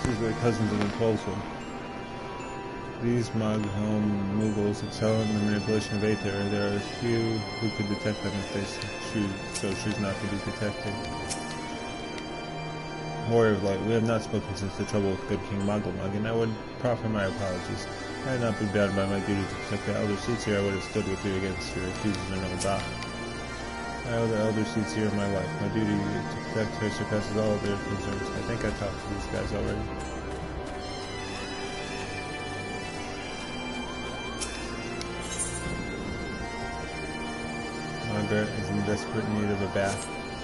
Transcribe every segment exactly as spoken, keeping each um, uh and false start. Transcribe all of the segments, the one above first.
is their cousins in the twelfth one. These Mogholm Mughals excel in the manipulation of Aether. There are few who could detect them if they choose, so choose not to be detected. Warrior of Light, we have not spoken since the trouble with good King Mogulmug, and I would proffer my apologies. I had not been bound by my duty to protect the Elder Seats here. I would have stood with you against your accusers or no doubt. I owe the Elder Seats here my life. My duty to protect her surpasses all of their concerns. I think I talked to these guys already. Margaret is in desperate need of a bath.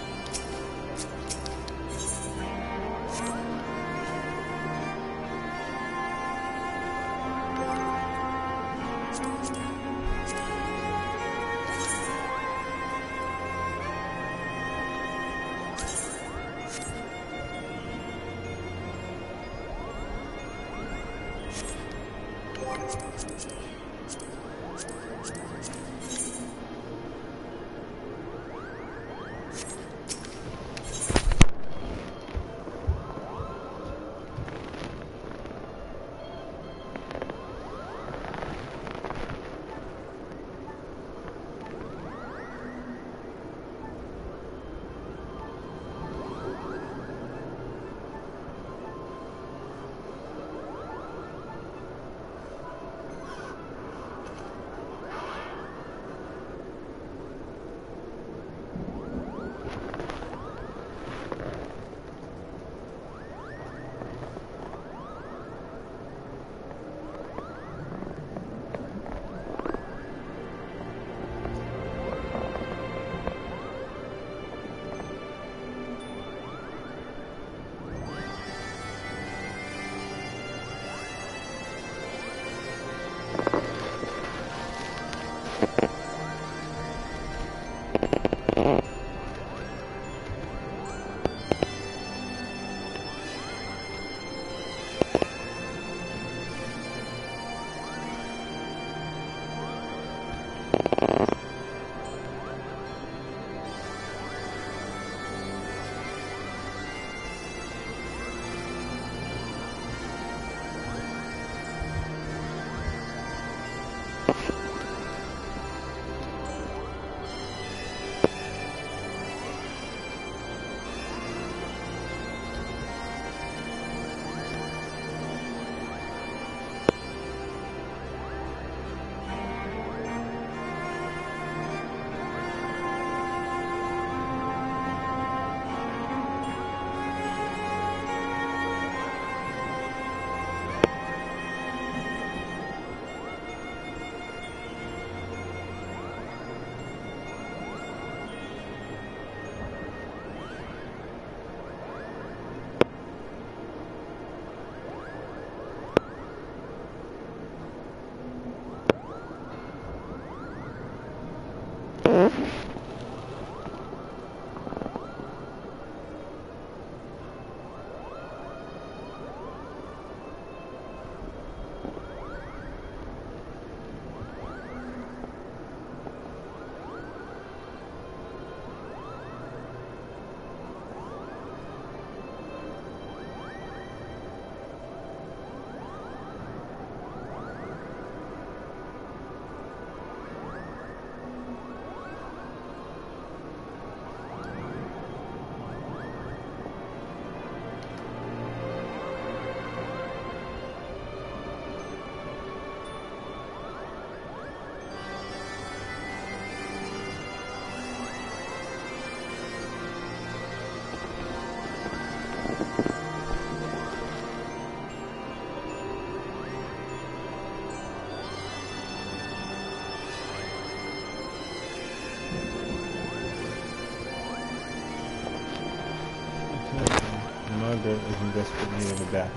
Margaret is in desperate need of a bath.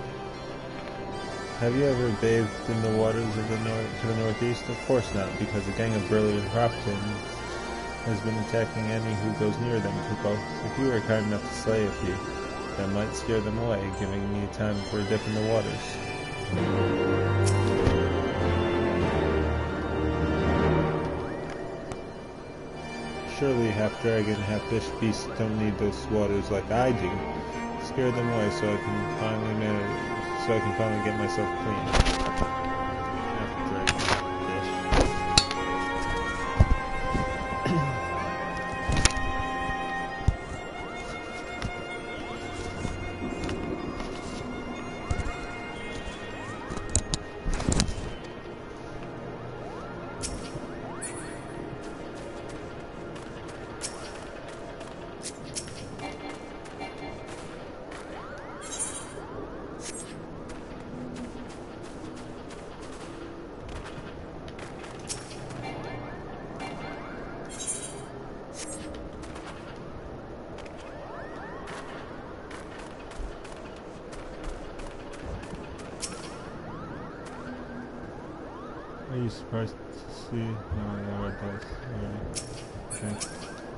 Have you ever bathed in the waters of the north to the northeast? Of course not, because a gang of burly Hroptons has been attacking any who goes near them, Kupo. If you were kind enough to slay a few, that might scare them away, giving me time for a dip in the waters. Surely half-dragon, half-fish beasts don't need those waters like I do. Scare them away so I can finally manage so I can finally get myself clean. Are you surprised to see? No, I read those already. Okay.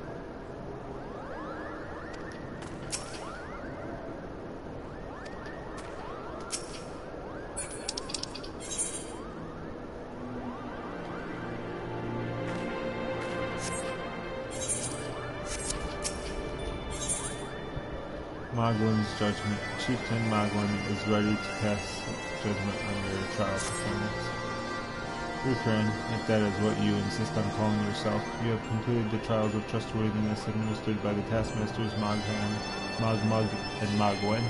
Moglin's judgment. Chieftain Moglin is ready to pass judgment on your trial performance. Refrain, if that is what you insist on calling yourself. You have completed the trials of trustworthiness administered by the taskmasters Moghan, Mogmug, and Mogwen.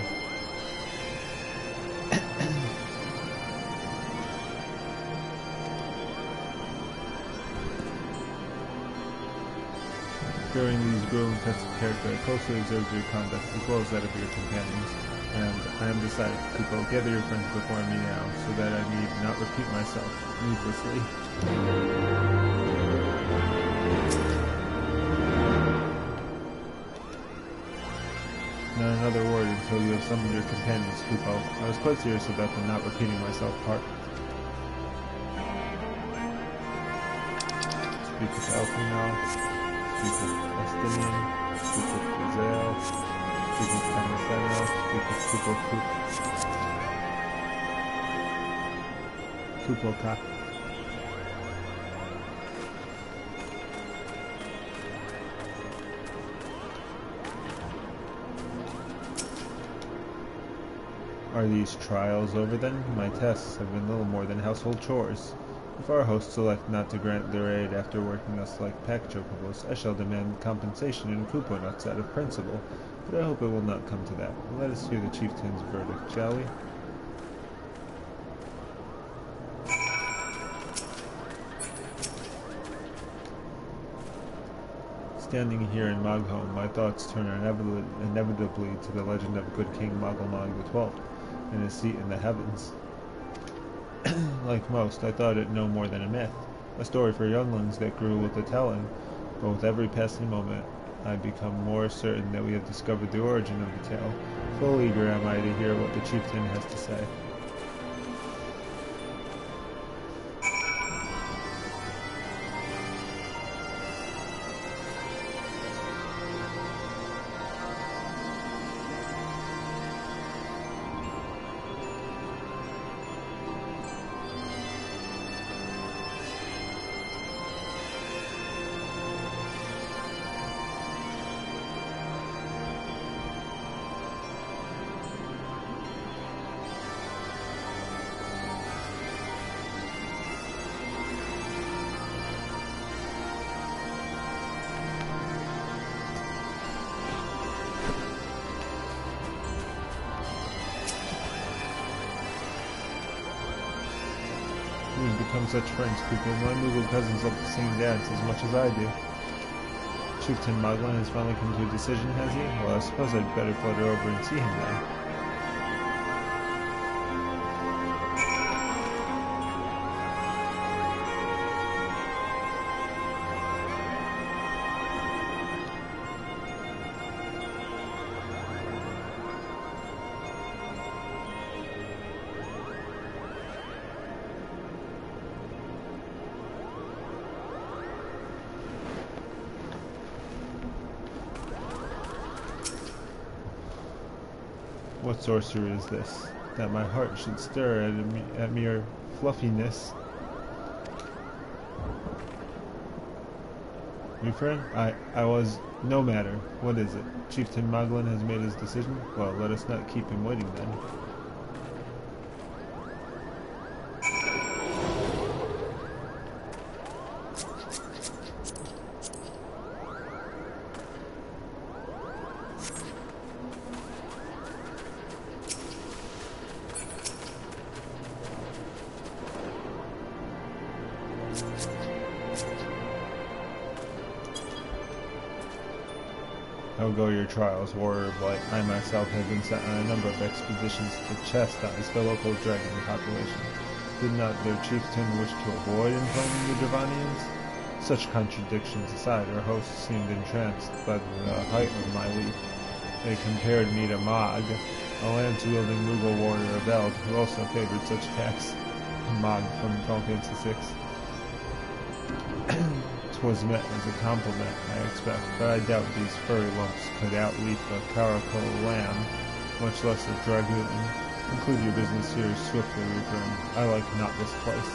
During these grueling tests of character, I closely observed your conduct, as well as that of your companions, and I am decided, Kupo, gather your friends before me now, so that I need not repeat myself needlessly. Not another word until you have summoned your companions, Kupo. I was quite serious about the not repeating myself part. Speak with Elfie now. Speak with Estinian, speak with Gazelle, speak with Kamaseno, speak with Kupo Kupoka. Are these trials over then? My tests have been little more than household chores. If our hosts elect not to grant their aid after working us like pack chocobos, I shall demand compensation in Kupo nuts out of principle, but I hope it will not come to that. Let us hear the chieftain's verdict, shall we? Standing here in Mogholm, my thoughts turn inevitably, inevitably to the legend of good King Mogolmog the Twelfth and his seat in the heavens. Like most, I thought it no more than a myth, a story for younglings that grew with the telling, but with every passing moment I become more certain that we have discovered the origin of the tale. Full eager am I to hear what the chieftain has to say. We've become such friends, people. My Moogle cousins love to sing and dance as much as I do. Chieftain Moglin has finally come to a decision, has he? Well, I suppose I'd better flutter over and see him now. What sorcery is this, that my heart should stir at, me at mere fluffiness? Refrain? I, I was... No matter. What is it? Chieftain Moglin has made his decision? Well, let us not keep him waiting then. How go your trials, warrior of light? I myself have been sent on a number of expeditions to chastise the local dragon population. Did not their chieftain wish to avoid inflaming the Dravanians? Such contradictions aside, our hosts seemed entranced by the height of my leap. They compared me to Mog, a lance-wielding Moogle warrior of Eld, who also favored such attacks. Mog from Final Fantasy six. Was meant as a compliment, I expect, but I doubt these furry lumps could outleap a caracal lamb, much less a dragoon. Conclude your business here swiftly, Reaper. I like not this place.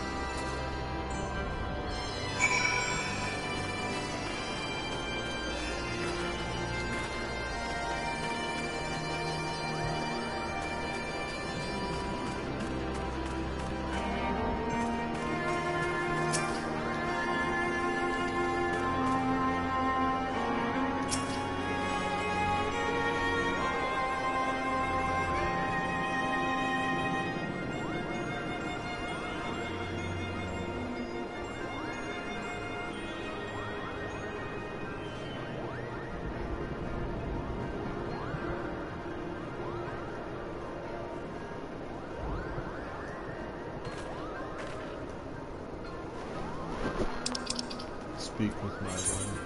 Speak with my one.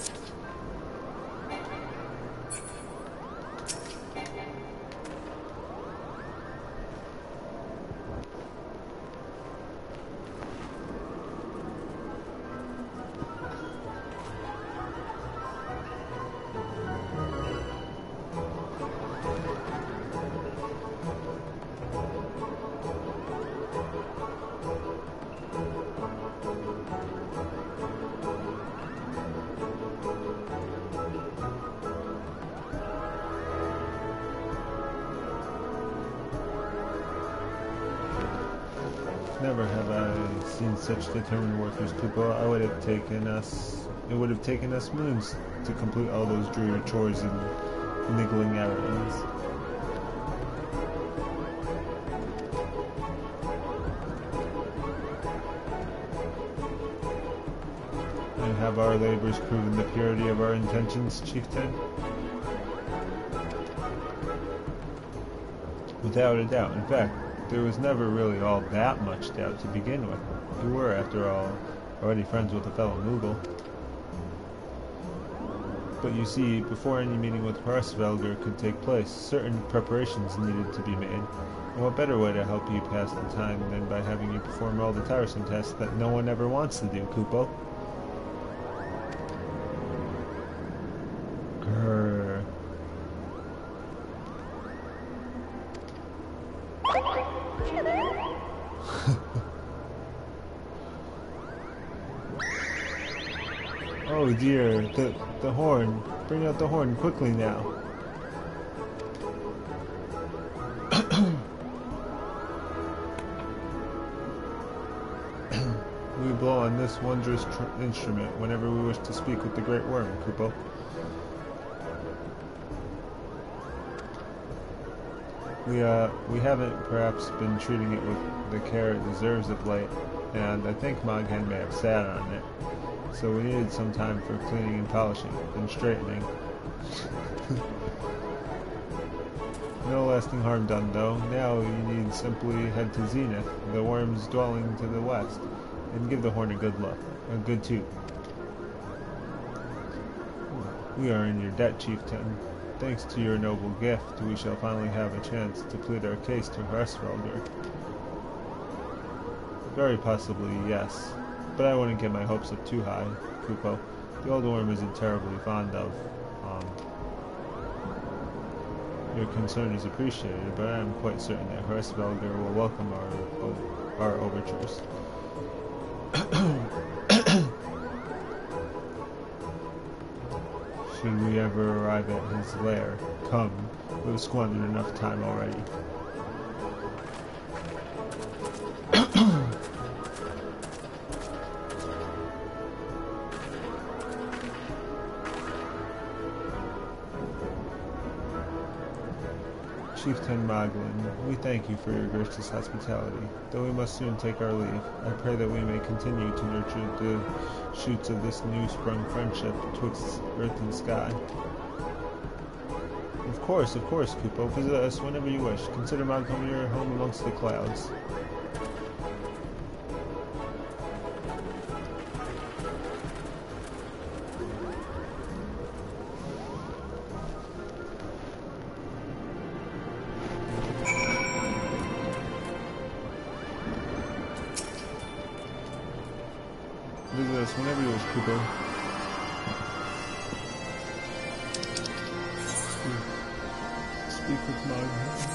Never have I seen such determined workers, people. I would have taken us, it would have taken us moons to complete all those dreary chores and niggling errands. And have our labors proven the purity of our intentions, Chieftain? Without a doubt. In fact, there was never really all that much doubt to begin with. We were, after all, already friends with a fellow Moogle. But you see, before any meeting with Hraesvelgr could take place, certain preparations needed to be made. And what better way to help you pass the time than by having you perform all the tiresome tasks that no one ever wants to do, Kupo? Grrr. Oh dear, the, the horn. Bring out the horn quickly now. We blow on this wondrous tr instrument whenever we wish to speak with the Great Worm, Kupo. We, uh, we haven't perhaps been treating it with the care it deserves of late, and I think Moghan may have sat on it. So we needed some time for cleaning and polishing, and straightening. No lasting harm done, though. Now you need simply head to Zenith, the worm's dwelling to the west, and give the horn a good look, a good toot. We are in your debt, Chieftain. Thanks to your noble gift, we shall finally have a chance to plead our case to Hraesvelgr. Very possibly, yes. But I wouldn't get my hopes up too high, Kupo. The old worm isn't terribly fond of, um... Your concern is appreciated, but I am quite certain that Hraesvelgr will welcome our, our overtures. Should we ever arrive at his lair, come. We've squandered enough time already. Chieftain Moglin, we thank you for your gracious hospitality. Though we must soon take our leave, I pray that we may continue to nurture the shoots of this new-sprung friendship twixt earth and sky. Of course, of course, Kupo. Visit us whenever you wish. Consider Moglin your home amongst the clouds. Visit us whenever you wish, Kupo. Speak, speak with Moglin.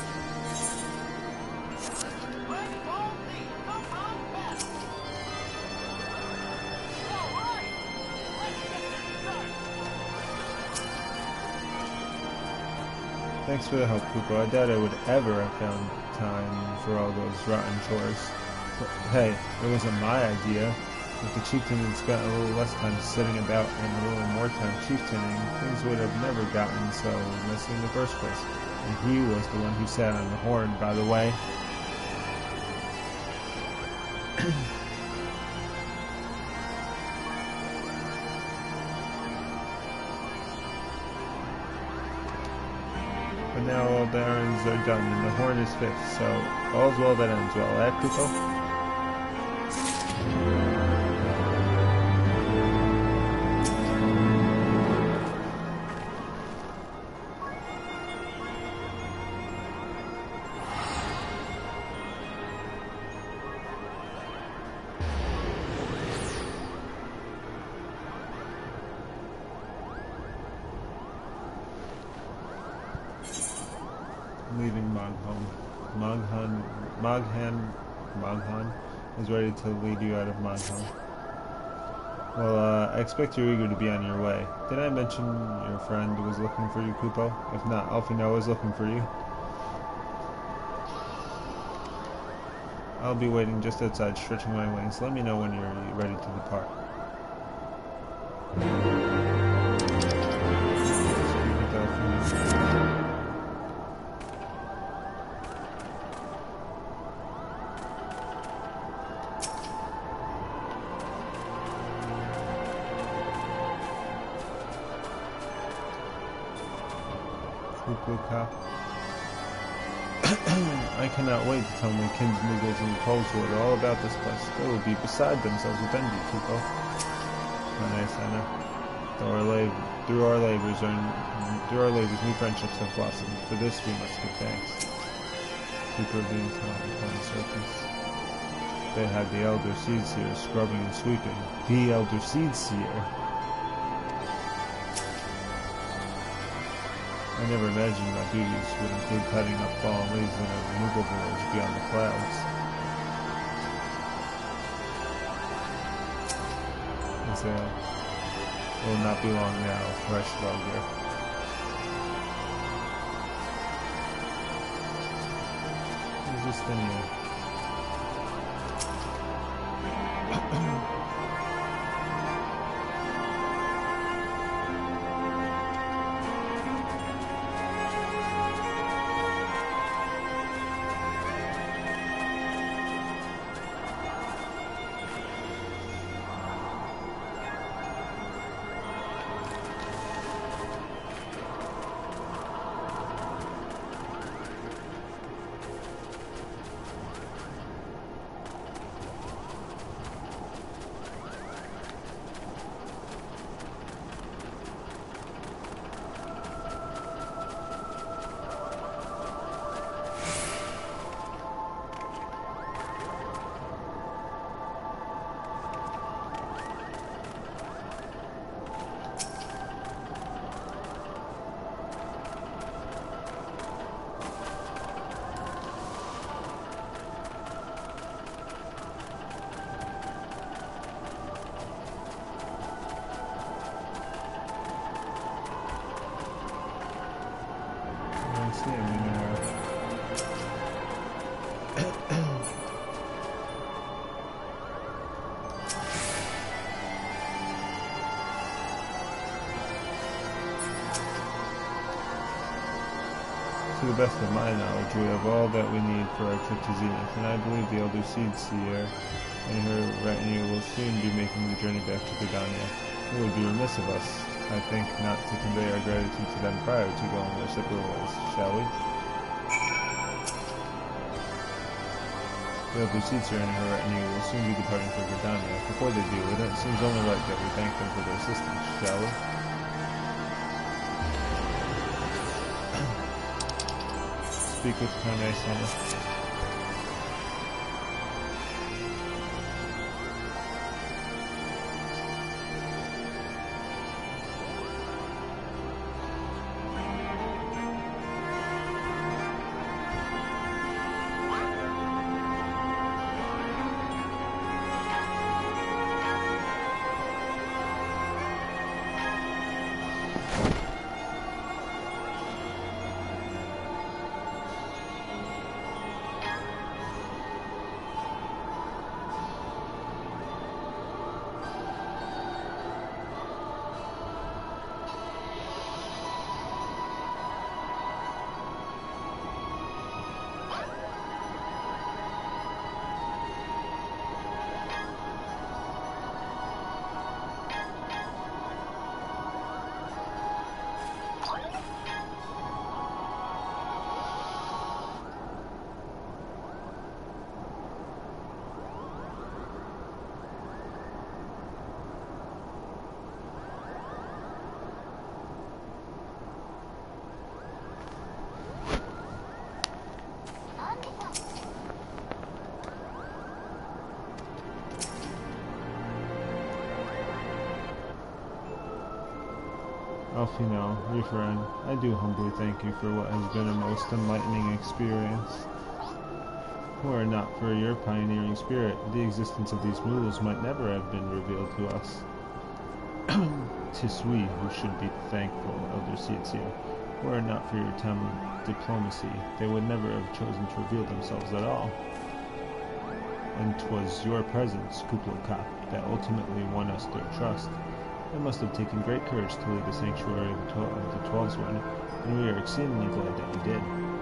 Thanks for the help, Kupo. I doubt I would ever have found time for all those rotten chores. But hey, it wasn't my idea. If the chieftain had spent a little less time sitting about and a little more time chieftaining, things would have never gotten so messy in the first place. And he was the one who sat on the horn, by the way. But now all the errands are done and the horn is fixed, so all's well that ends well, eh, Kupo? Leaving Moghan. Moghan, Moghan, Moghan is ready to lead you out of Moghan. Well, uh, I expect you're eager to be on your way. Did I mention your friend was looking for you, Kupo? If not, Alphinaud is looking for you. I'll be waiting just outside, stretching my wings. Let me know when you're ready to depart. Speak with Alphinaud. I cannot wait to tell my kinsmigos and Tollswood all about this place. They will be beside themselves with envy, Kupo. Nice, Anna. Through our, lab through our labors, our, through our labors, new friendships have blossomed. For this, we must give thanks. Keeper of the upon the surface. They had the Elder Seed Seer scrubbing and sweeping. The Elder Seed Seer. I never imagined my duties would include cutting up fallen leaves in a removal village beyond the clouds. Isaiah, it will not be long now, fresh vulgar. Justinian. the best of my knowledge, we have all that we need for our trip to Zenith, and I believe the Elder Seed Seer and her retinue will soon be making the journey back to Gridania. It would be remiss of us, I think, not to convey our gratitude to them prior to going their separate ways, shall we? The Elder Seed Seer and her retinue will soon be departing for Gridania. Before they do, it seems only right that we thank them for their assistance, shall we? Speak with Kane Sama. Alfino, Referen, I do humbly thank you for what has been a most enlightening experience. Were it not for your pioneering spirit, the existence of these mules might never have been revealed to us. 'Tis we who should be thankful, Elder Seedseer. Were it not for your time diplomacy, they would never have chosen to reveal themselves at all. And 'twas your presence, Kublai-Kak, that ultimately won us their trust. It must have taken great courage to leave the sanctuary of the, of the Twelvesmen, and we are exceedingly glad that you did.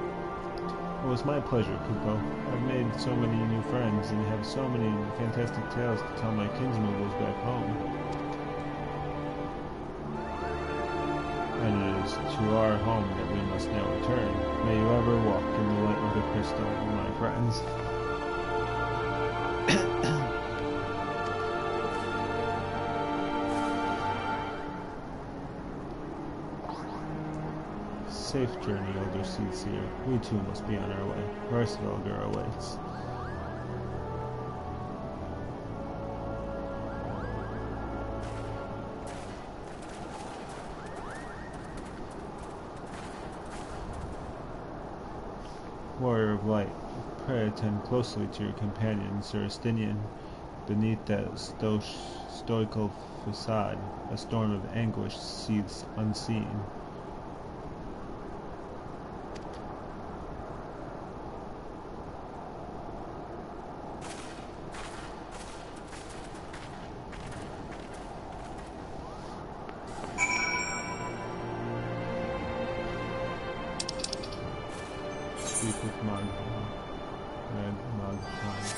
It was my pleasure, Kupo. I've made so many new friends, and have so many fantastic tales to tell my kinsmoogles back home. And it is to our home that we must now return. May you ever walk in the light of the crystal, my friends. Safe journey, Elder Seedseer. We too must be on our way. Hraesvelgr awaits. Warrior of Light, pray attend closely to your companion, Sir Estinian. Beneath that sto stoical facade, a storm of anguish seethes unseen. Speak with Magpie. Red Magpie.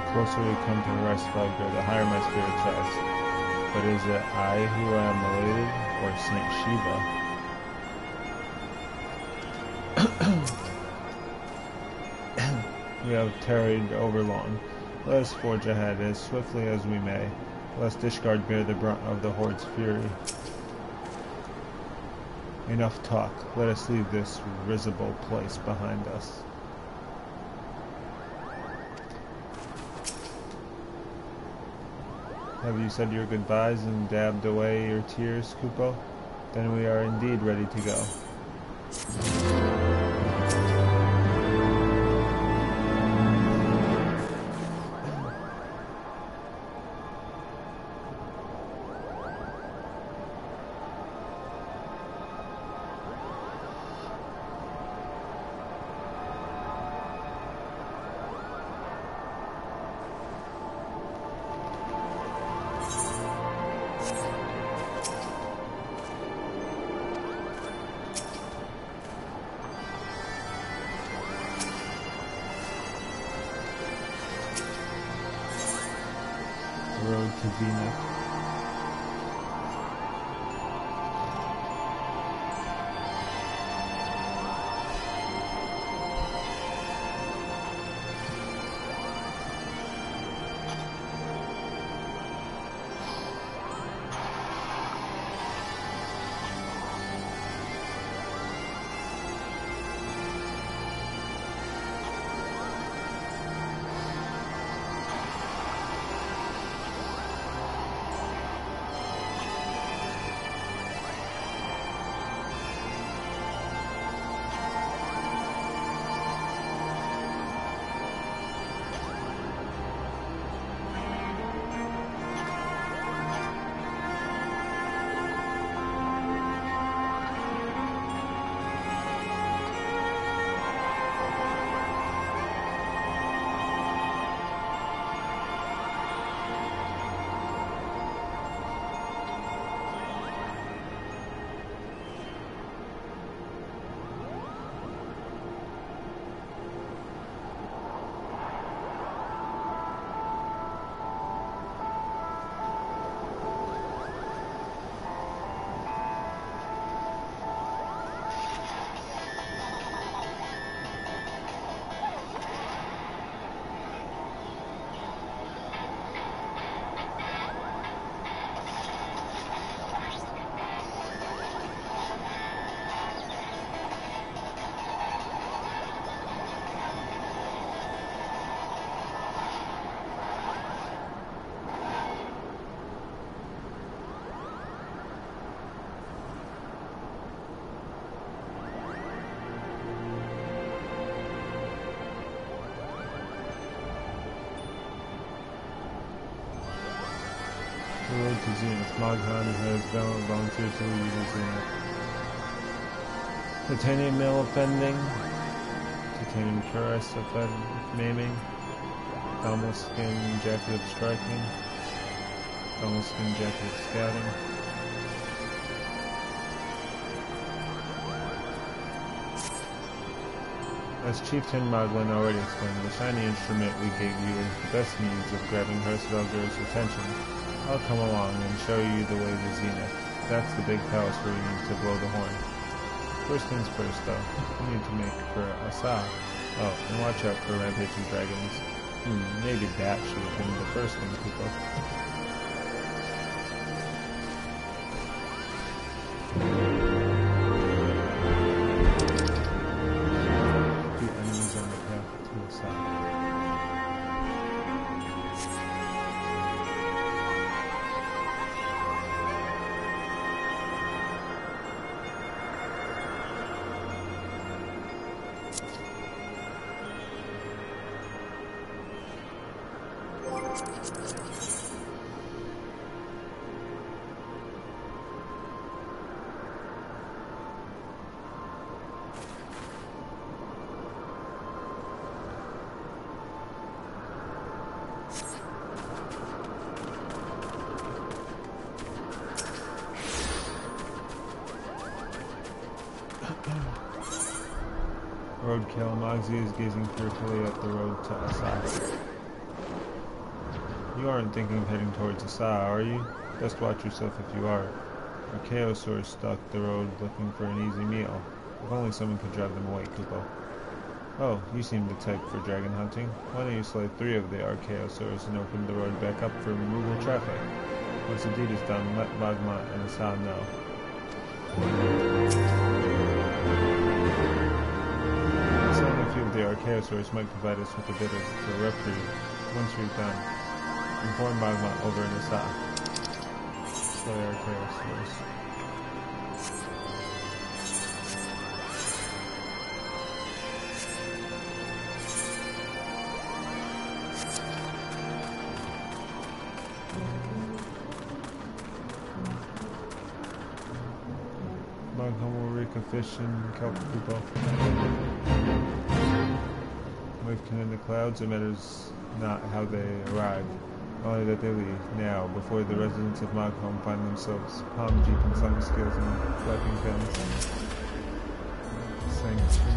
closer we come to the rest of Elgar, the higher my spirits rise. But is it I who am elated, or Saint Shiva? We have tarried over long. Let us forge ahead as swiftly as we may, lest Ishgard bear the brunt of the Horde's fury. Enough talk. Let us leave this risible place behind us. Have you said your goodbyes and dabbed away your tears, Kupo? Then we are indeed ready to go. Road to Zenith. The road to Zenith. Moghan has volunteered to lead us Zenith. Titanium mail offending. Titanium cuirass offend maiming. Thermal skin jacket of striking. Thermal skin jacket of scouting. As Chieftain Moglin already explained, the shiny instrument we gave you is the best means of grabbing Hraesvelgur's attention. I'll come along and show you the way to Zenith. That's the big palace where you need to blow the horn. First things first, though, you need to make for Asa. Oh, and watch out for rampaging dragons. Hmm, maybe that should have been the first thing, people. Few enemies on the path to Asa. Roadkill. Moxie is gazing fearfully at the road to Asa. You aren't thinking of heading towards the Sa, are you? Best watch yourself if you are. Our Chaosaurs stalked the road looking for an easy meal. If only someone could drive them away, Kupo. Oh, you seem the type for dragon hunting. Why don't you slay three of the Archaeosaurs and open the road back up for removal traffic? Once the deed is done, let Magma and the Sa know. Slaying a few of the Archaeosaurs might provide us with a bit of a reprieve. Once we're done, inform Magma over in the Sa. Slay Archaeosaurs. Fish and kelp people. Wavekin in the clouds, it matters not how they arrive, only that they leave now, before the residents of Magholm find themselves palm deep in sun skills and flapping fins. Sanctuary.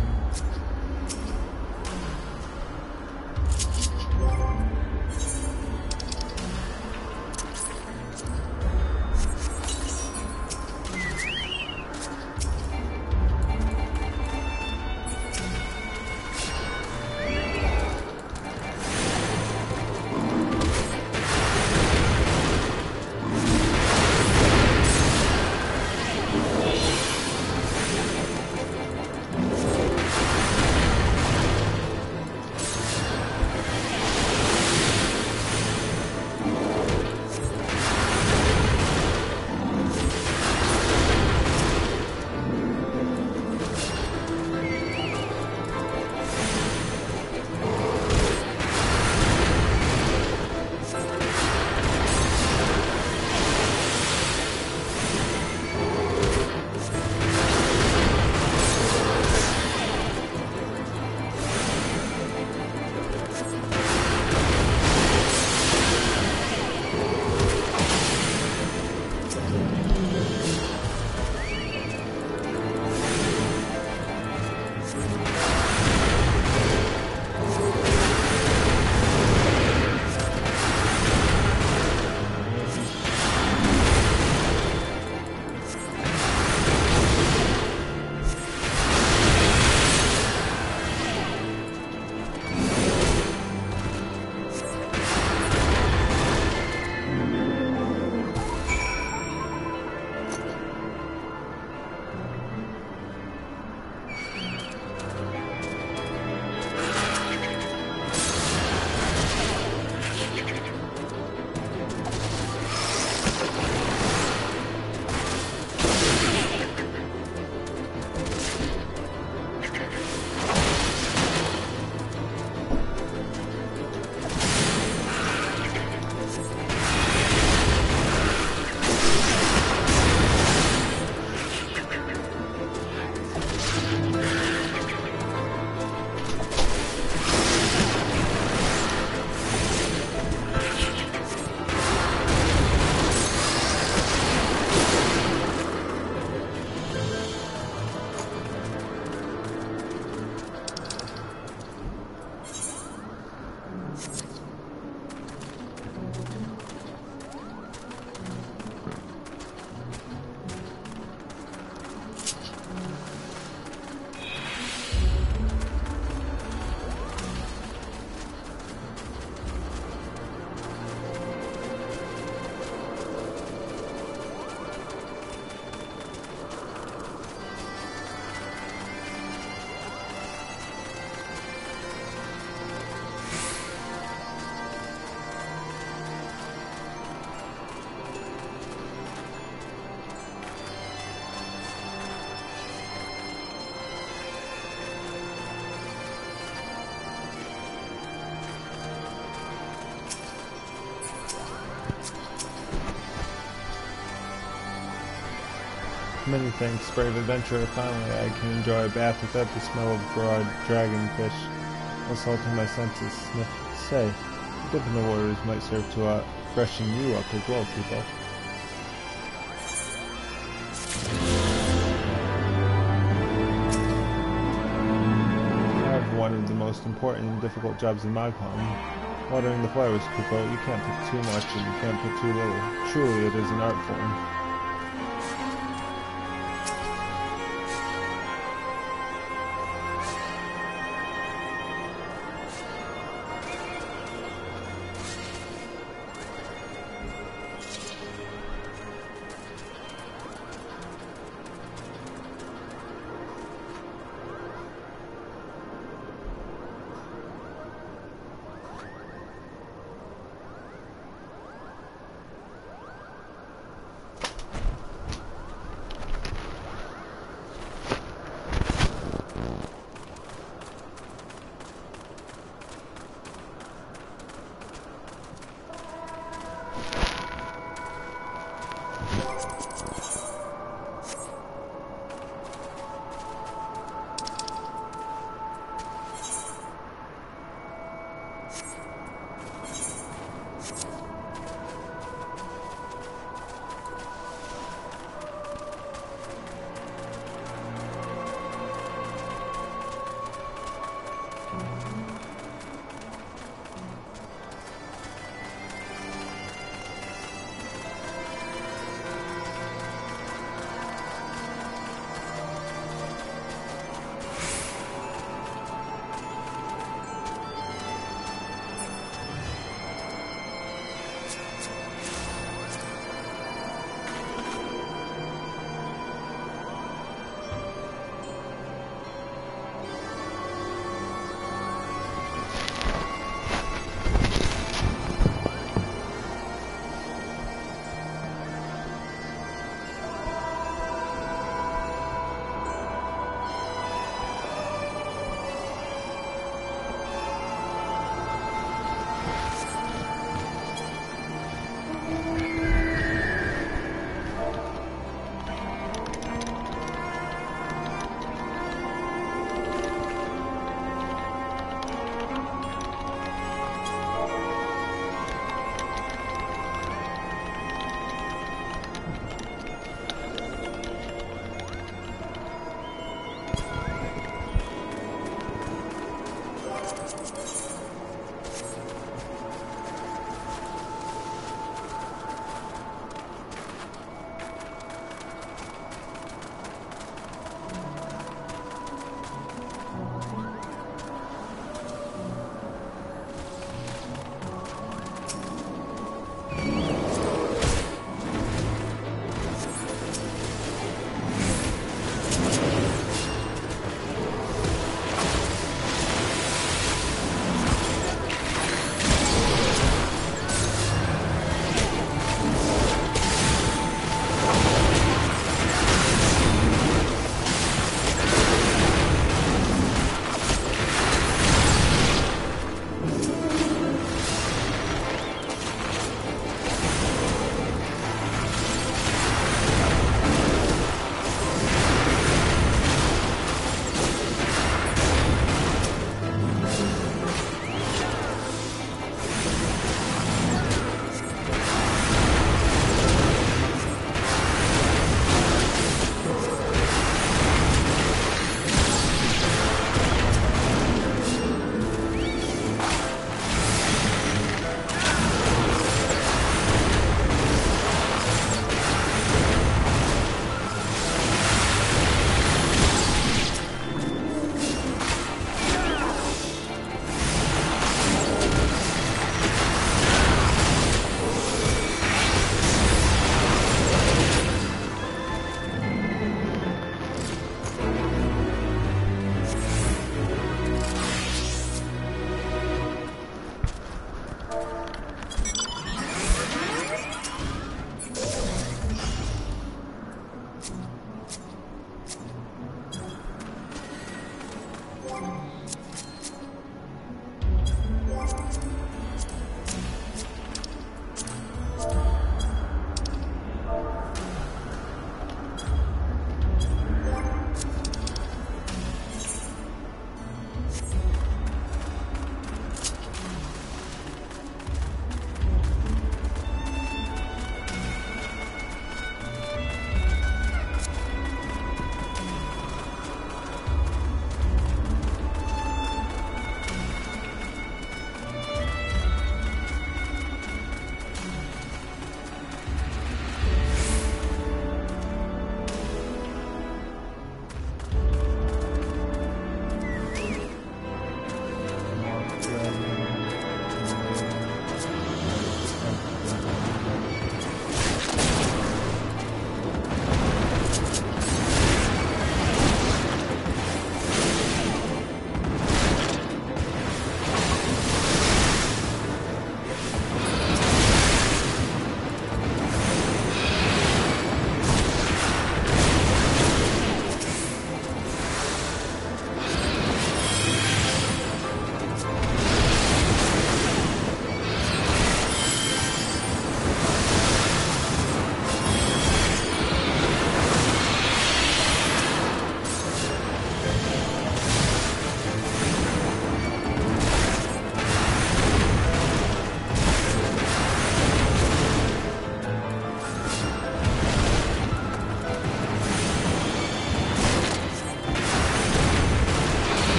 Many thanks, brave adventurer. Finally, I can enjoy a bath without the smell of broad dragonfish. Assaulting my senses. Sniff. Say, a dip in the waters might serve to uh, freshen you up as well, people. I have one of the most important and difficult jobs in Magholm. Watering the flowers, Kupo. You can't put too much and you can't put too little. Truly, it is an art form.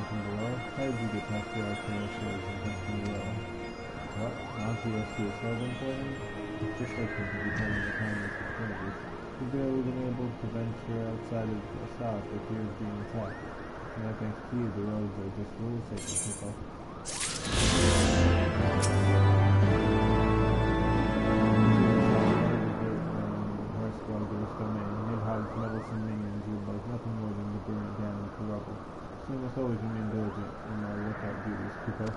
from below. How did you get past the arcane shows and come from below? What? Monty was to a southern point? Just like him to become the kindness of universe. You've barely been able to venture outside of the south for fear of being attacked. And I thanks to you, the roads are just a little safer, people. Nidhogg's meddlesome minions would like nothing more than to burn it down into rubble. So we must always remain diligent in our lookout duties, Kupo.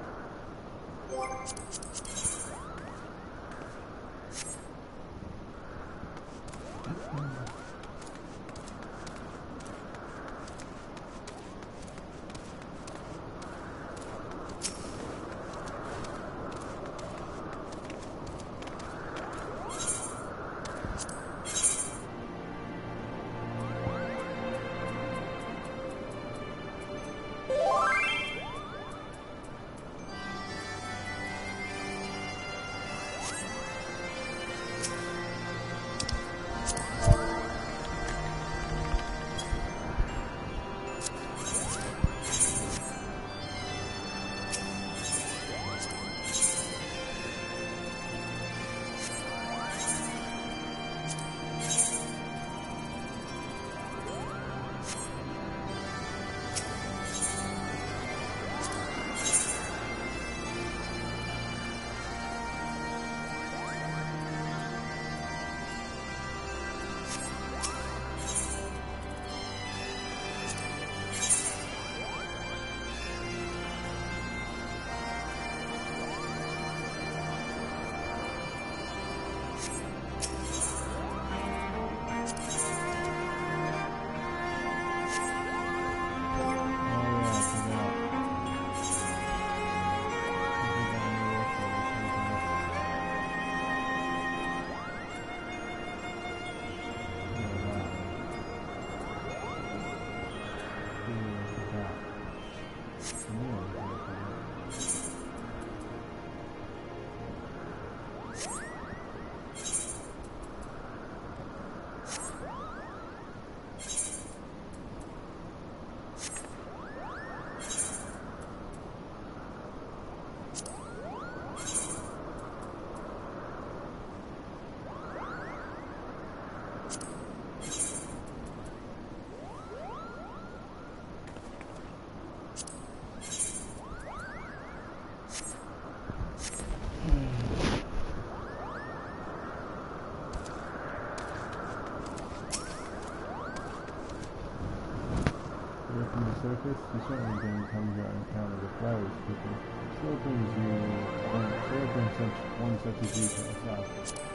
Surface, you certainly didn't come here on account of the flowers, people. Still brings you one, still brings such one such as you to the south.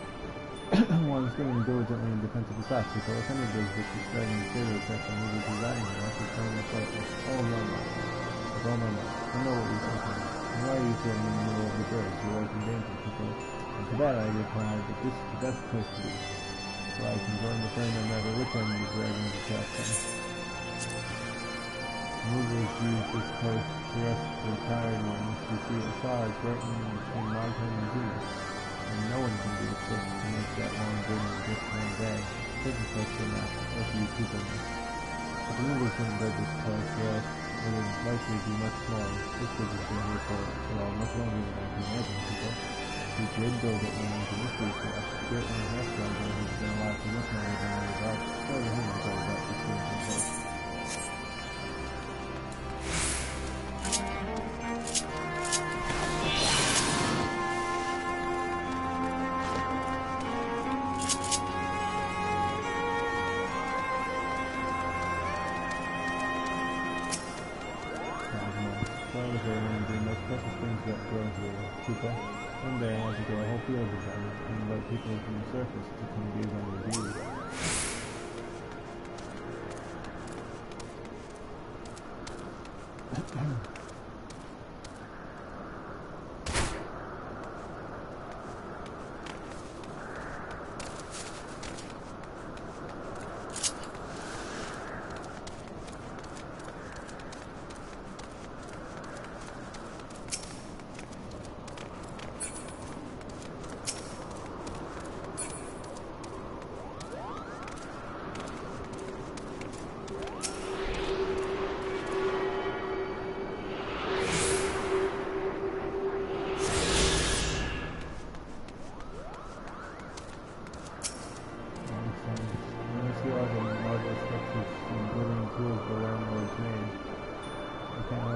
One spinning diligently in defense of the south, people. If any of those which is spreading the stereotypes on who is residing here, I should tell them slightly. Oh no, no. Oh no, no. I know what you're thinking. And why are you sitting in the middle of the birds? Your life in danger, people. And to that I reply that this is the best place to be. So I can join the flame no matter which end the dragons attack them. Movers use this place to rest the tired ones to see a star brightening between mountain and Venus, and no one can be equipped to make that long journey just one day. Certain folks are not, or few people may. If the movers didn't build this place, well, it would likely be much smaller. This place has been here for, well, much longer than I can imagine, people. We did build it when it was a mystery to us. Great one restaurant has been alive for much longer than I was out. Tell the humans all about this strange place. One day I have to grow a whole field of them and invite people from the surface to come gaze on the views.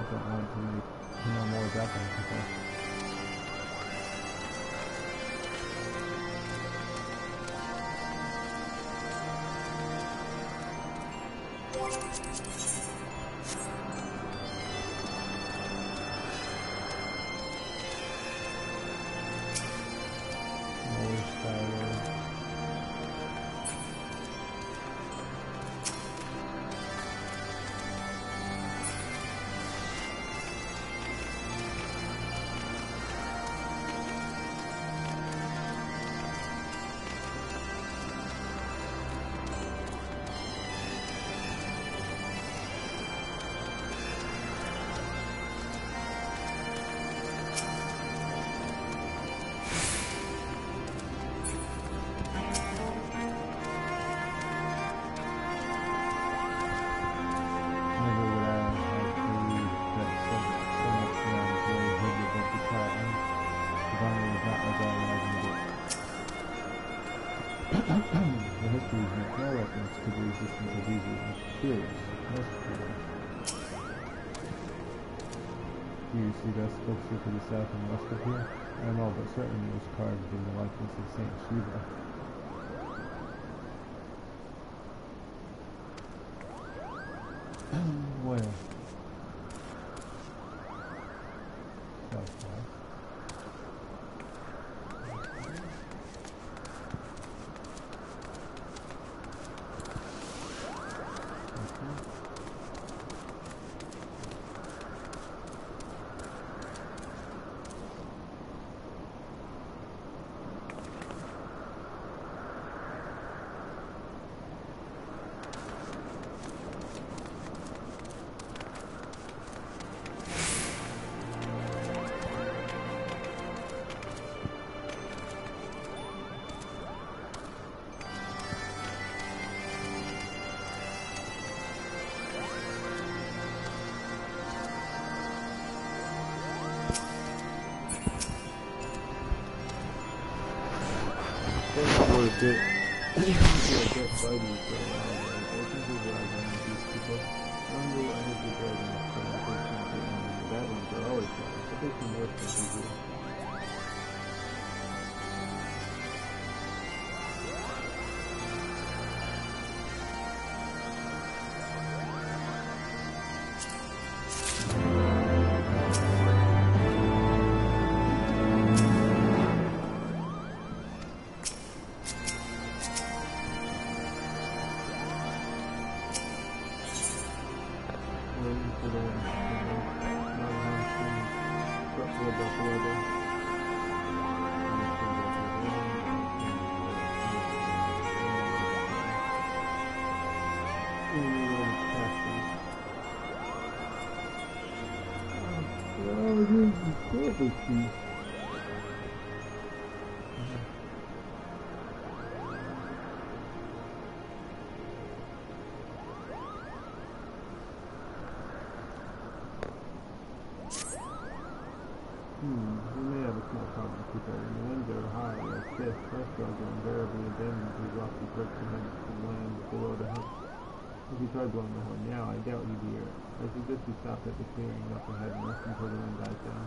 don't want to make to know more about them before. See that's closer to the south and west of here? I don't know, but certainly it was carved in the likeness of Saint Shiva. Where? Southwest. For a bit, for a bit fighting for a while, but I think we were like one of these people. Under energy dragons, so I think some bad ones are always bad, but they can work as usual. Hmm, we may have a small problem with that. When the winds are high like this, fresh dogs are invariably abandoned to rocky perch behind the land below the house. If you tried blowing the horn now, I doubt you'd hear it. I suggest you stop at the clearing up ahead and rest until the wind dies down.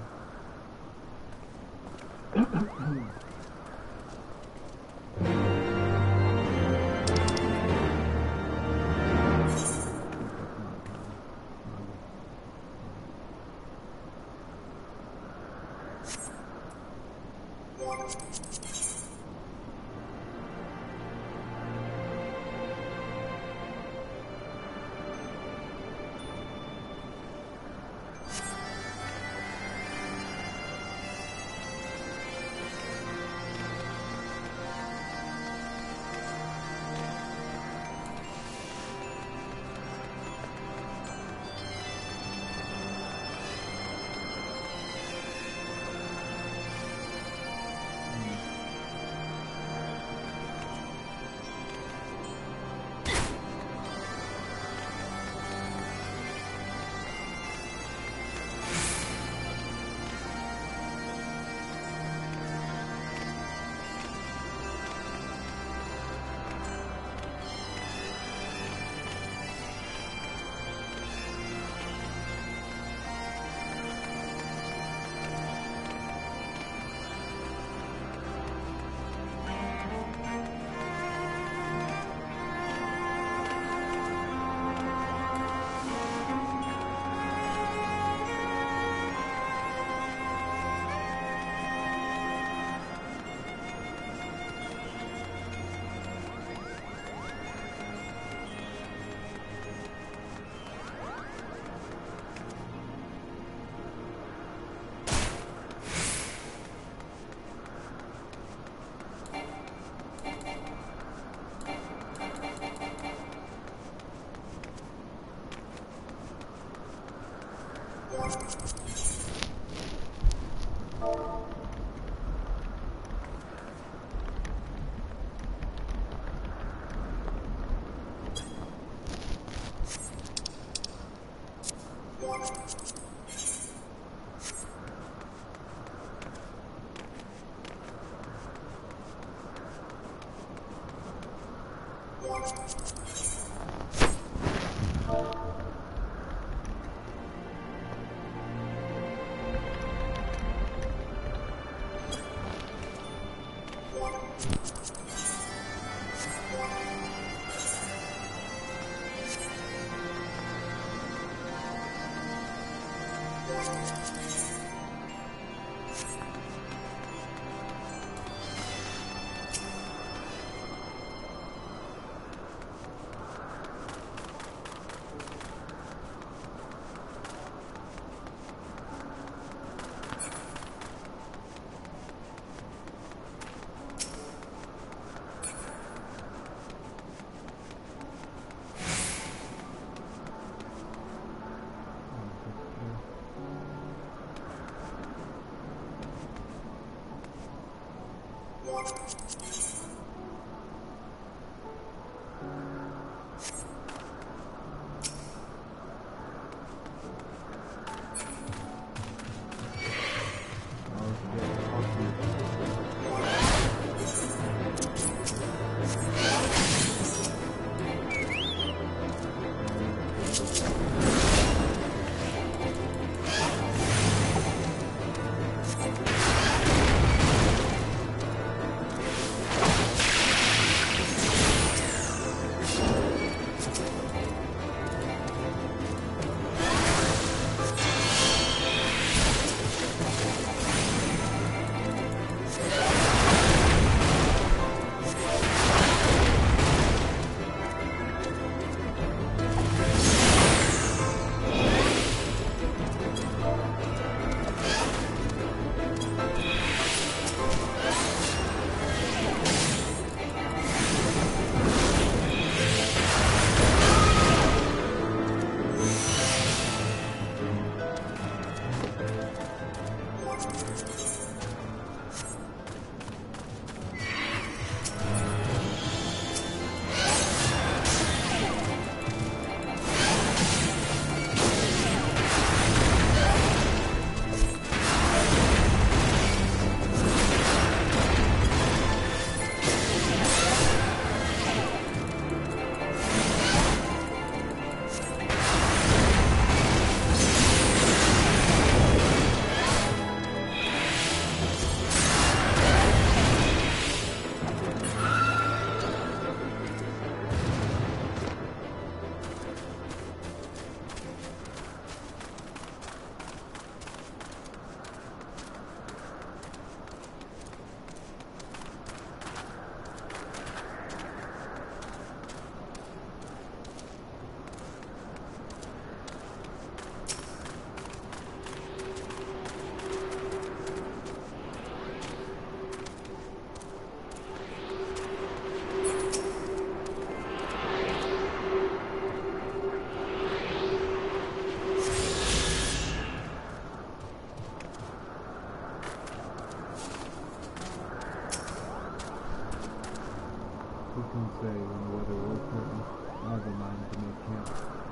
Who can say when the weather will permit never mind to make camp?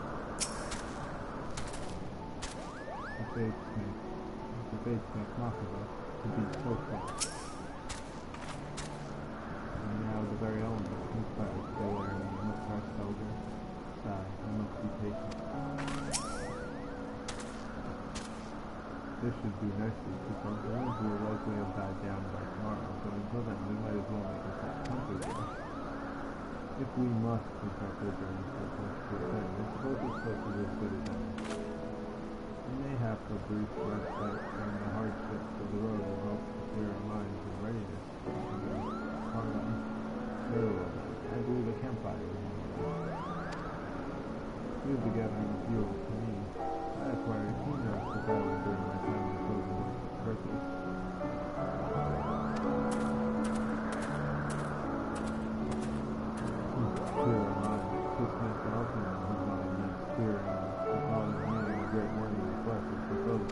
The fates make, the fates make mock of us to be so close. And now the very elements conspire to go where we must our soldier. Sigh, we must be patient. This should be nicely because the winds will likely have died down by tomorrow, but until then we might as well make ourselves comfortable. If we must take our journey to a place to attend, I suppose this place is as good as any. Mayhap a brief respite from the hardships of the road will help to clear our minds in readiness for the party. So, I believe a campfire is needed. Move together in the fuel to me. I acquired a keen nose for battling during my time in closing purpose. Clear our minds. This meant the ultimate whose mind needs clearing, the cause of meaning a great warning of flesh is fulfilled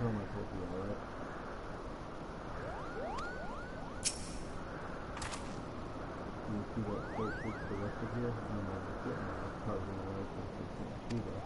tell my turkey, alright? You see that float to the rest of here? And then that's it. And that's causing a light since you can't see that.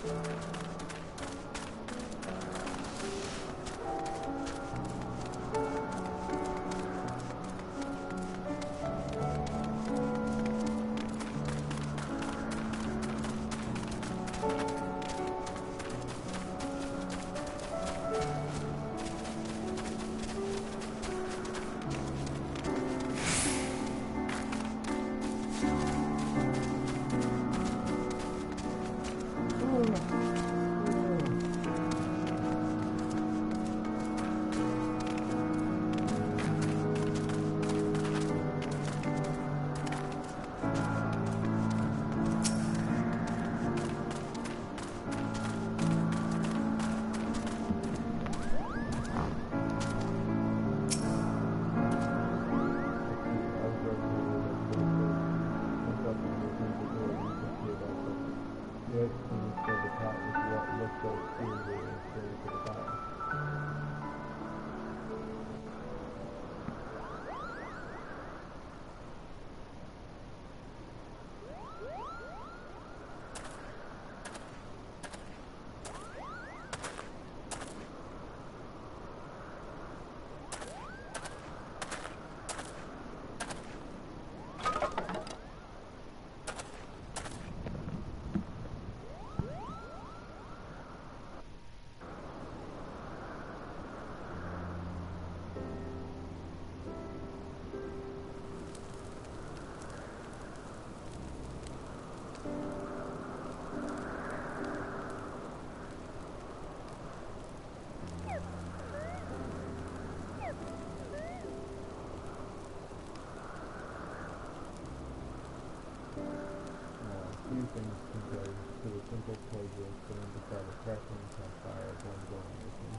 Few things compared to the simple pleasure of sitting beside a crackling campfire of one's own making.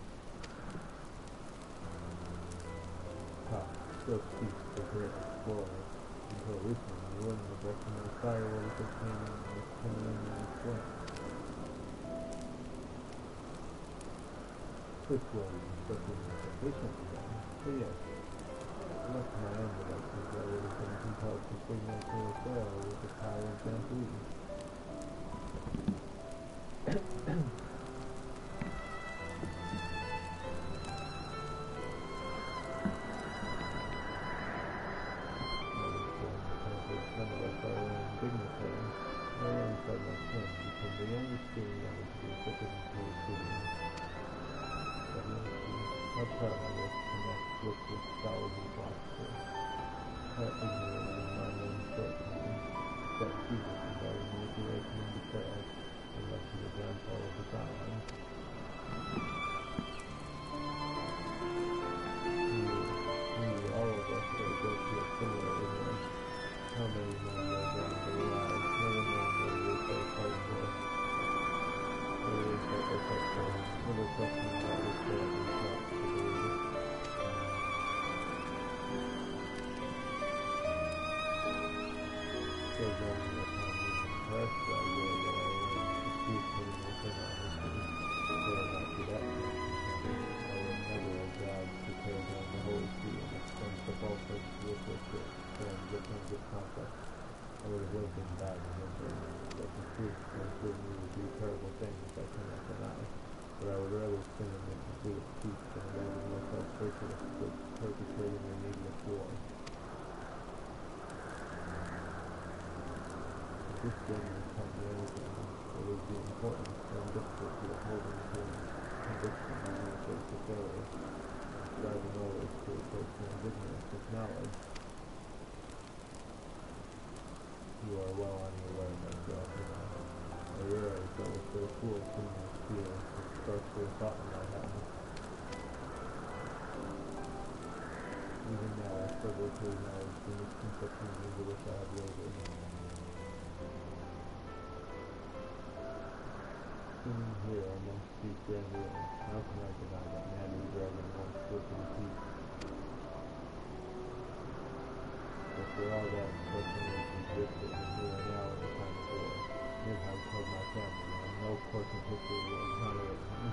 Ha, so speaks the great explorer. Until recently, you wouldn't have recognized firewood as it came in with kindling in its flame. This was such an invitation to them, but yes, left to my own devices, I would have been compelled to signal to a sail with the power of bamboo. How proud I was to connect with this scholarly philosopher. How ignorant of my own shortcomings, that Jesus invited me to awaken in betrayal, and left to the downfall of the island. We, we, all of us are guilty of similar ignorance. How many men go down their lives, never knowing where they fell apart for, where they fell apart for, never questioning how they fell themselves. So long upon being impressed by the idea that I am excruciating within honesty, but I'm not to that point contended. I will never have God to tear down the Holy See and expunge the falsehoods with which it stands within its complex. I would have lived and died remembering that the truth may prove me to do terrible things I cannot deny, but I would rather sin in the complete peace than abandon myself virtuously perpetrating a needless war. This thing is come to anything, it is the importance and difficulty of holding to conviction in the face of failure, and striving always to approach one's ignorance with knowledge. You are well on your way, my God, you know. I realize that was so cool seeing this fear, which scarcely a thought in my head. Even now I struggle to acknowledge the misconceptions into which I have yielded. Sitting here amongst these grand ruins, how can I deny that Nanny Dragon once lived in peace? But for all that, such an age existed, and we are now in the time of war. Midhag killed my family, and no course of history will exonerate him.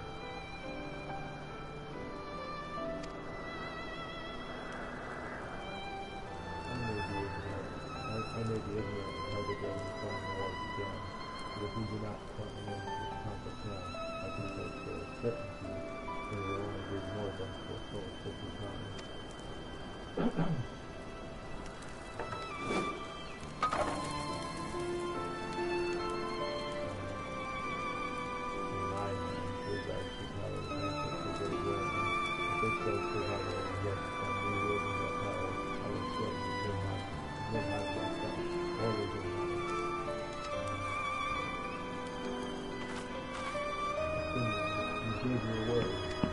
I may be ignorant, I, I may be ignorant of how the dragon fell in the walls again, but if we do not come in Yeah, I think that's the certainty. There will only be more vengeful souls over time. In my hands, there's actually power to make it a great will. If this goes to power and get and we live in that power, I will still live my live my myself. Always in my you gave your word.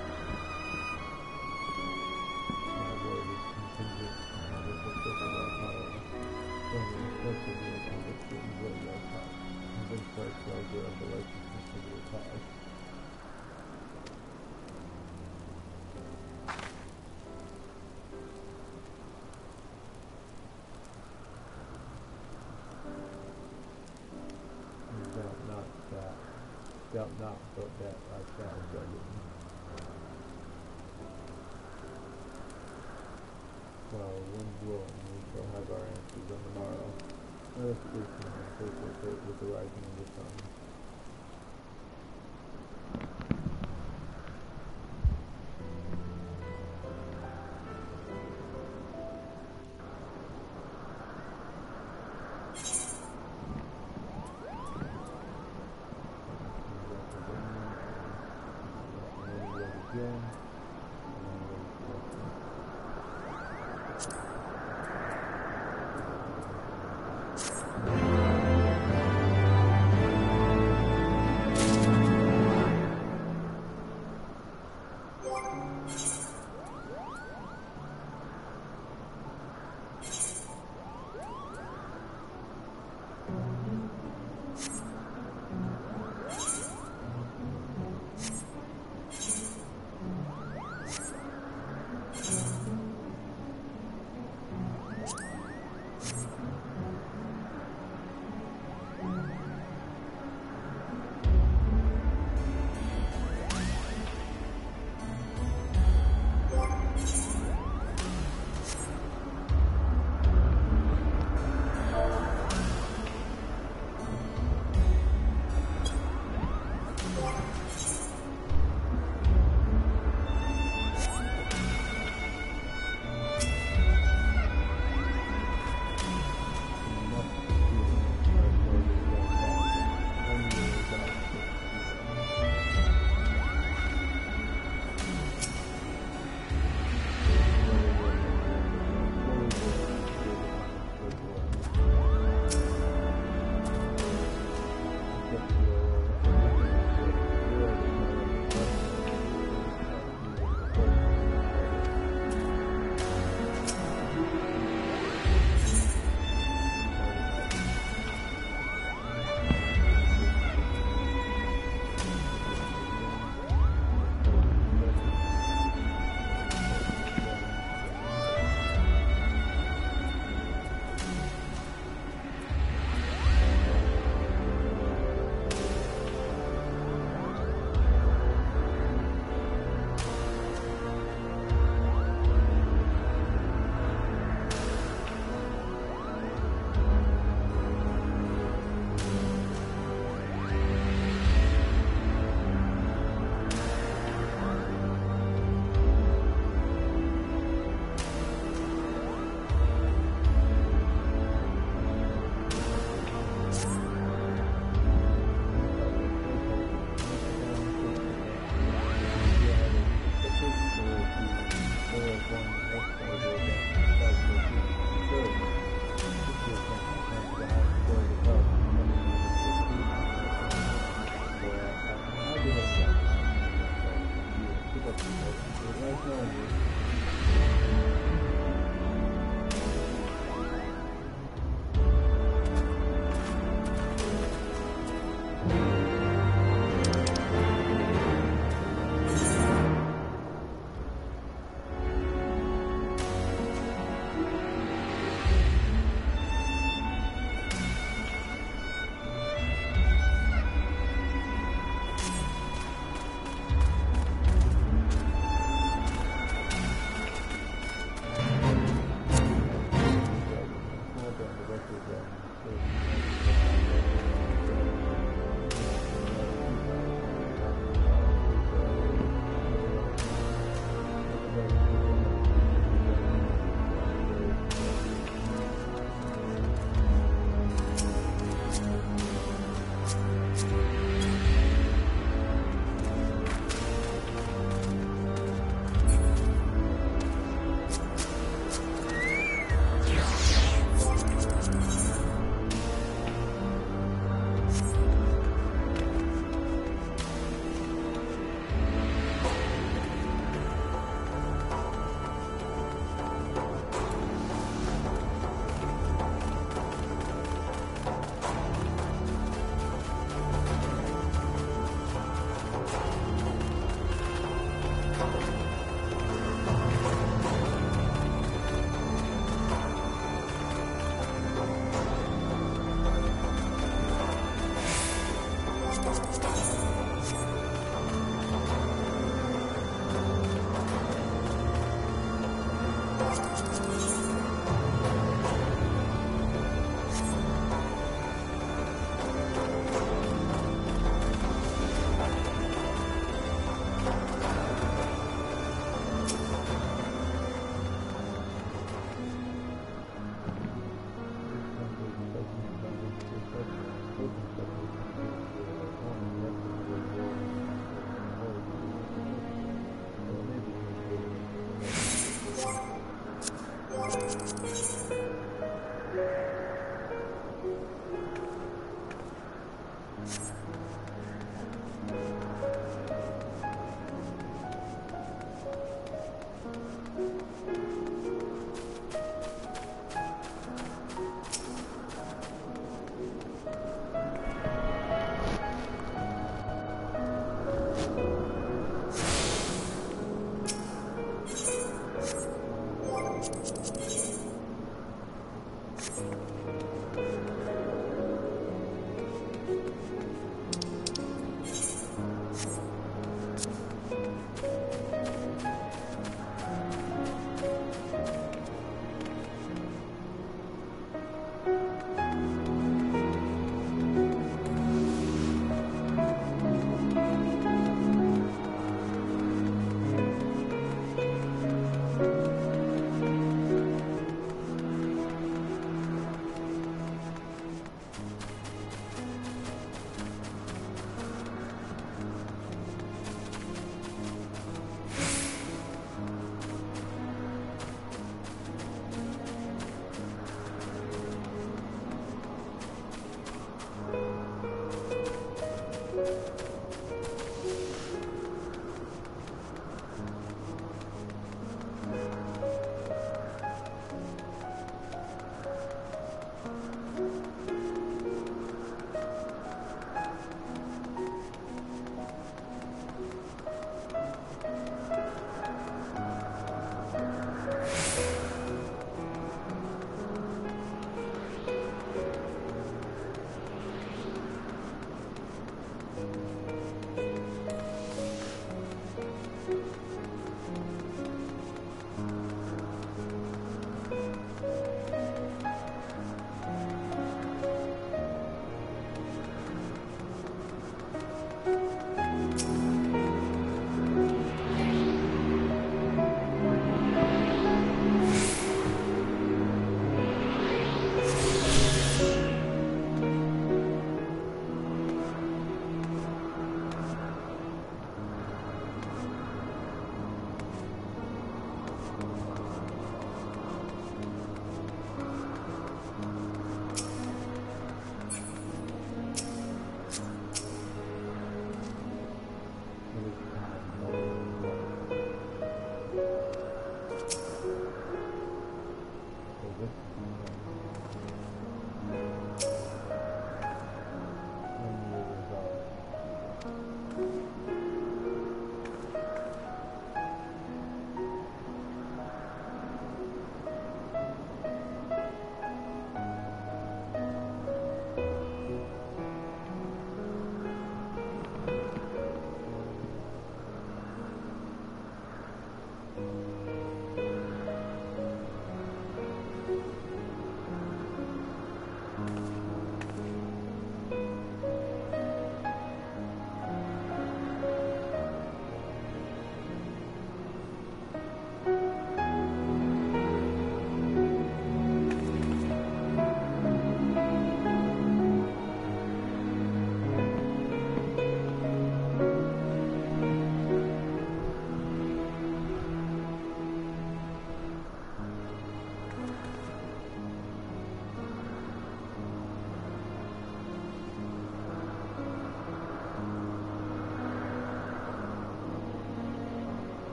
My word is contingent on the success of our power. From the success of your convict to enjoy your power. Convince our pleasure of the righteousness of your cause. And doubt not that. Doubt not but that I shall judge it. While the wind blowing, we shall have our answers on the morrow. Let us listen and face with the rising of the sun. Again.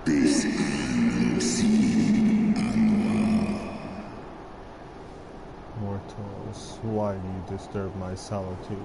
Mortals, why do you disturb my solitude?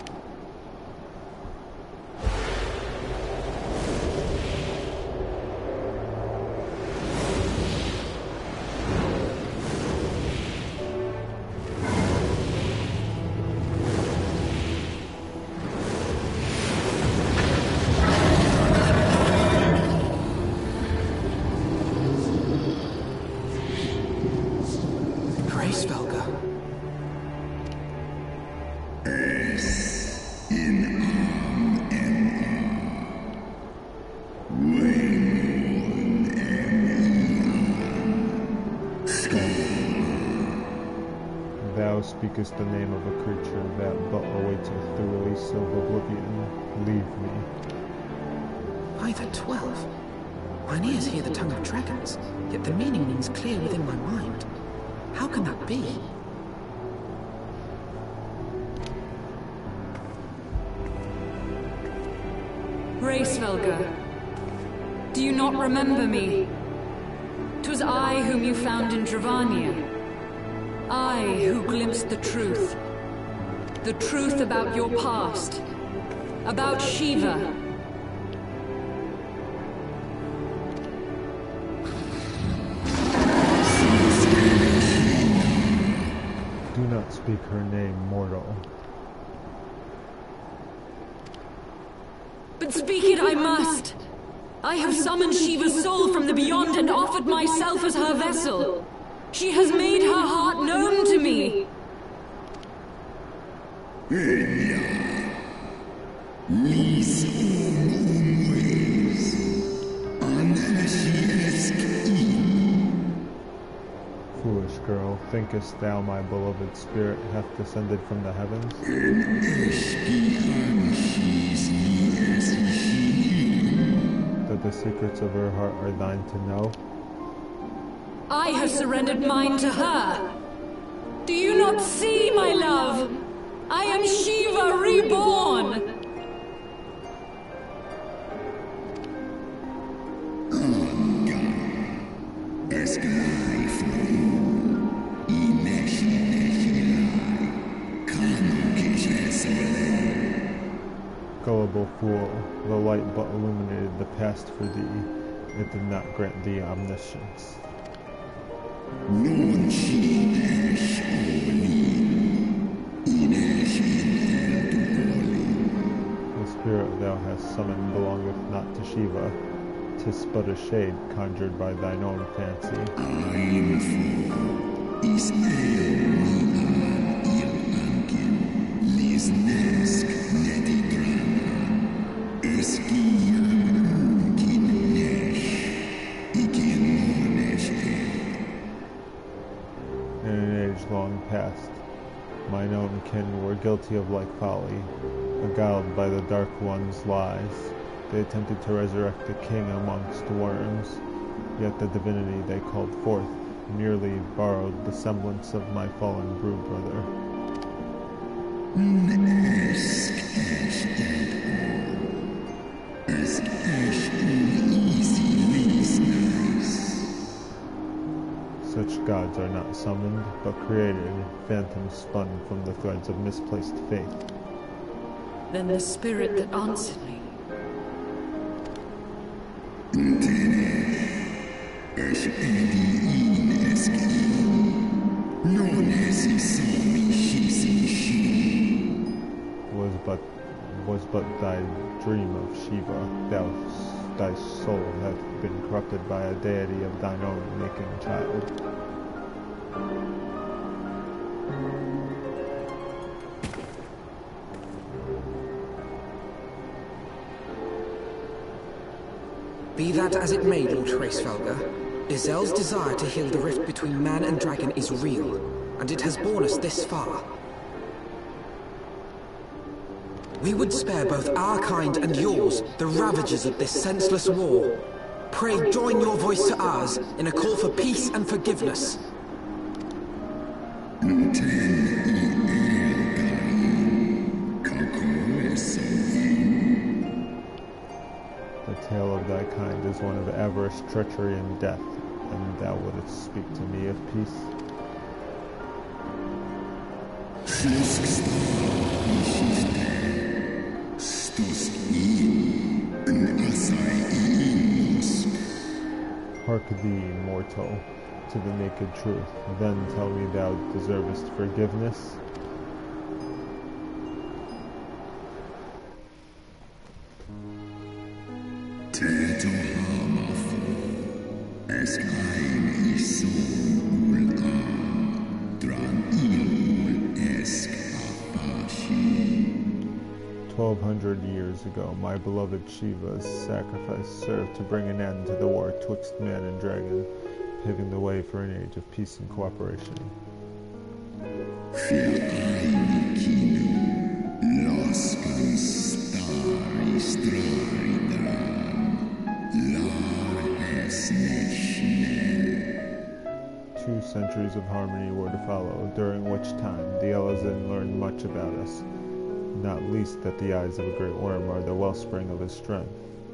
Speakest the name of a creature that but awaiteth the release of oblivion. Leave me. By the twelve. Mine ears hear the tongue of dragons, yet the meaning rings clear within my mind. How can that be? Hraesvelgr, do you not remember me? 'Twas I whom you found in Dravania. I who glimpsed the truth. The truth about your past. About Shiva. Do not speak her name, mortal. But speak it I must. I have summoned Shiva's soul from the beyond and offered myself as her vessel. She has made her heart known to me. Foolish girl, thinkest thou my beloved spirit hath descended from the heavens? That the secrets of her heart are thine to know? I have surrendered mine to her. Do you not see, my love? I am Shiva reborn. Gullible fool, the light but illuminated the past for thee. It did not grant thee omniscience. The spirit thou hast summoned belongeth not to Shiva. 'Tis but a shade conjured by thine own fancy. Long past, mine own kin were guilty of like folly, beguiled by the Dark One's lies. They attempted to resurrect the king amongst worms, yet the divinity they called forth merely borrowed the semblance of my fallen brood brother. Such gods are not summoned, but created, phantoms spun from the threads of misplaced faith. Then the spirit that answered me. Was but was but thy dream of Shiva. Thou, thy soul hath been corrupted by a deity of thine own making, child. Be that as it may, Lord Hraesvelgr, Izel's desire to heal the rift between man and dragon is real, and it has borne us this far. We would spare both our kind and yours the ravages of this senseless war. Pray join your voice to ours in a call for peace and forgiveness. The tale of thy kind is one of avarice, treachery, and death, and thou wouldst speak to me of peace? Hark thee, mortal, to the naked truth. Then tell me thou deservest forgiveness? Twelve hundred years ago, my beloved Shiva's sacrifice served to bring an end to the war twixt man and dragon, paving the way for an age of peace and cooperation. Two centuries of harmony were to follow, during which time the Elezen learned much about us, not least that the eyes of a great worm are the wellspring of his strength.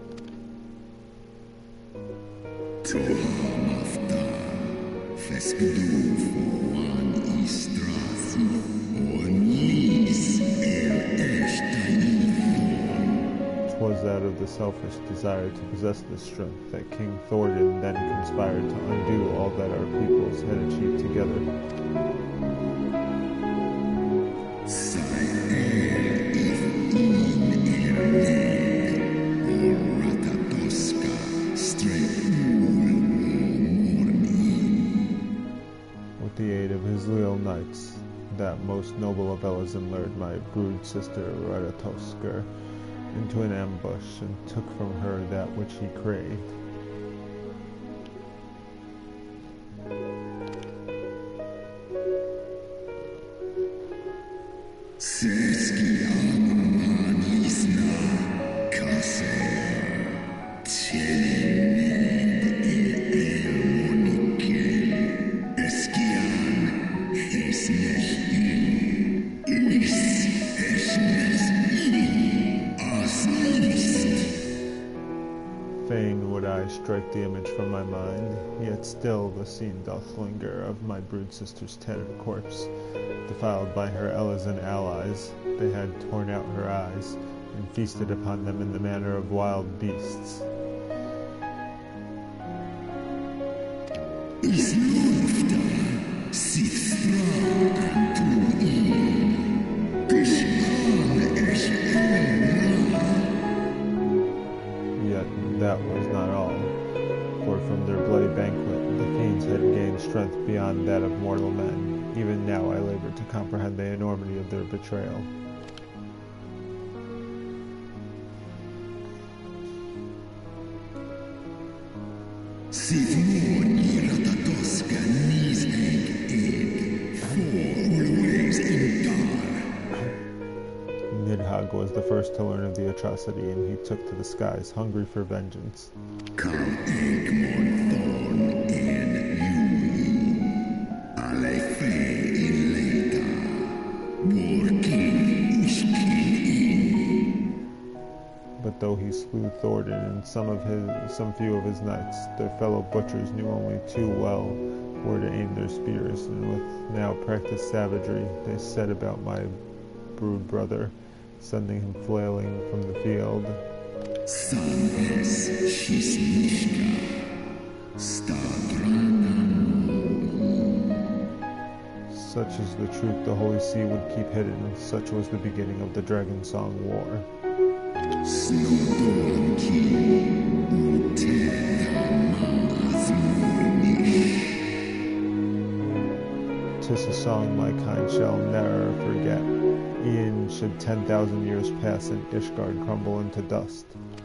Twas out of the selfish desire to possess this strength that King Thordan then conspired to undo all that our peoples had achieved together. With the aid of his leal knights, that most noble of Elezen lured my brood sister Ratatoskr into an ambush and took from her that which he craved. Fain would I strike the image from my mind, yet still the scene doth linger of my brood sister's tattered corpse, defiled by her Elezen allies. They had torn out her eyes, and feasted upon them in the manner of wild beasts. That was not all, for from their bloody banquet the fiends had gained strength beyond that of mortal men. Even now I labor to comprehend the enormity of their betrayal. Nidhogg was the first to learn of the atrocity, and he took to the skies, hungry for vengeance. But though he slew Thordan and some of his, some few of his knights, their fellow butchers knew only too well where to aim their spears, and with now practiced savagery, they set about my brood brother, sending him flailing from the field. Such is the truth the Holy See would keep hidden. Such was the beginning of the Dragon Song War. Tis a song my kind shall ne'er forget, e'en should ten thousand years pass and Ishgard crumble into dust.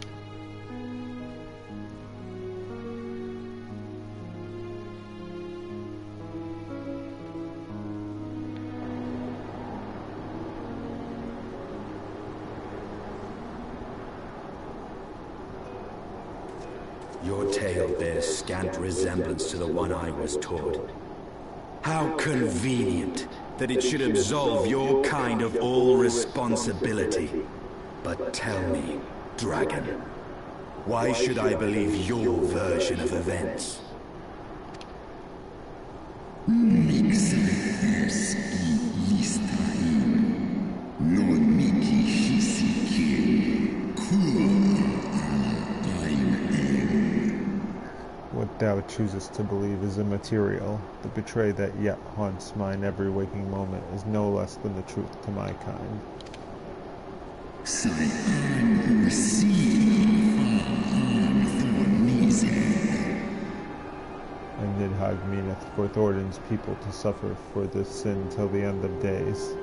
Your tale bears scant resemblance to the one I was taught. How convenient that it should absolve your kind of all responsibility. But tell me, dragon, Why should I believe your version of events? What thou choosest to believe is immaterial. The betray that yet haunts mine every waking moment is no less than the truth to my kind. And Nidhogg meaneth for Thordan's people to suffer for this sin till the end of days.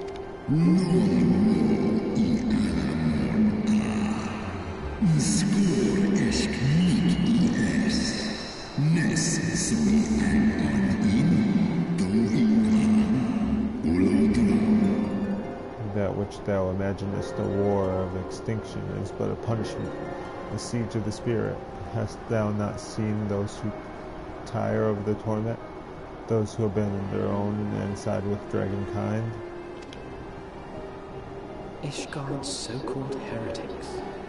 That which thou imaginest a war of extinction is but a punishment, a siege of the spirit. Hast thou not seen those who tire of the torment, those who abandon their own and side with dragonkind? Ishgard's so-called heretics.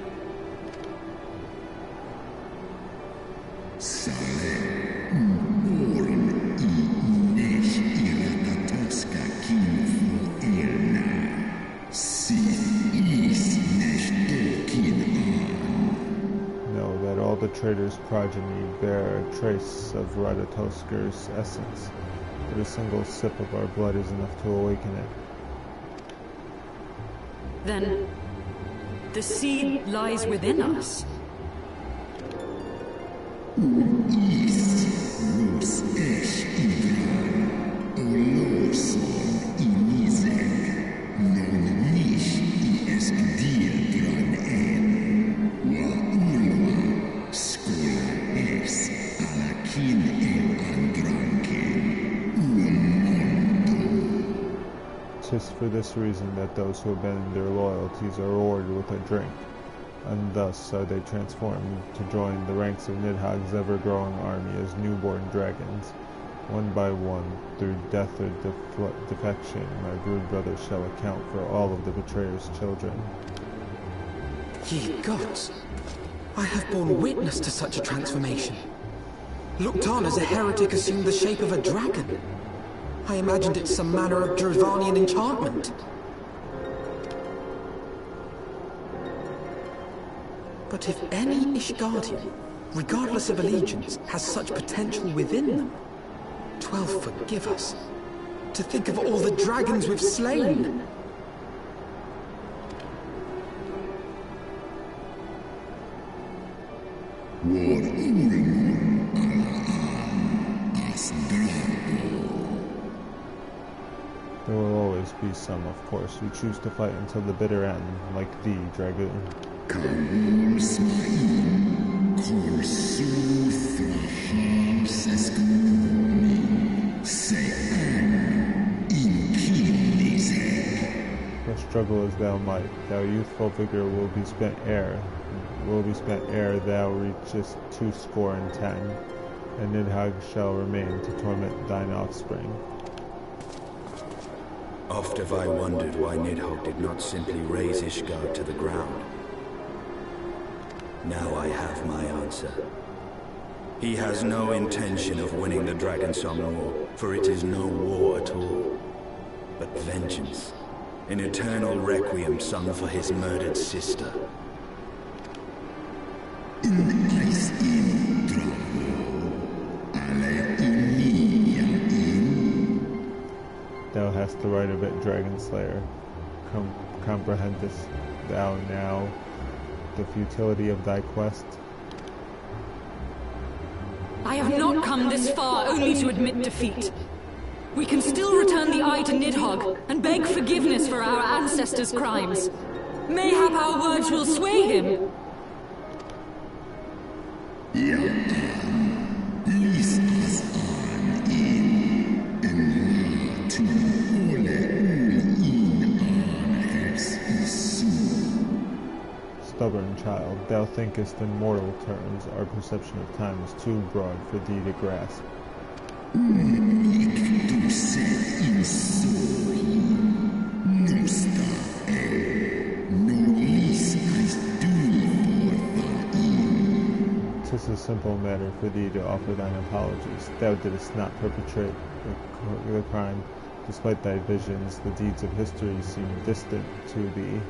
Know that all the traitor's progeny bear a trace of Radatosker's essence, but a single sip of our blood is enough to awaken it. Then, the seed lies within us. Tis for this reason that those who abandon their loyalties are rewarded with a drink, and thus are they transformed to join the ranks of Nidhogg's ever-growing army as newborn dragons. One by one, through death or def defection, my brood brothers shall account for all of the betrayer's children. Ye gods! I have borne witness to such a transformation. Looked on as a heretic assumed the shape of a dragon. I imagined it some manner of Dravanian enchantment. But if any Ishgardian, regardless of allegiance, has such potential within them, twelve forgive us. To think of all the dragons we've slain! There will always be some, of course, who choose to fight until the bitter end, like thee, Dragoon. But struggle as thou might, thou youthful vigor will be spent ere, will be spent ere thou reachest two score and ten, and Nidhogg shall remain to torment thine offspring. Oft have I wondered why Nidhogg did not simply raze Ishgard to the ground. Now I have my answer. He has no intention of winning the Dragonsong War, for it is no war at all, but vengeance, an eternal requiem sung for his murdered sister. Thou hast the right of it, Dragon Slayer. Com comprehendest thou now the futility of thy quest? I have not come this far only to admit defeat. We can still return the eye to Nidhogg and beg forgiveness for our ancestors' crimes. Mayhap our words will sway him. Stubborn child, thou thinkest in mortal terms. Our perception of time is too broad for thee to grasp. a simple matter for thee to offer thine apologies. Thou didst not perpetrate the, the crime. Despite thy visions, the deeds of history seem distant to thee.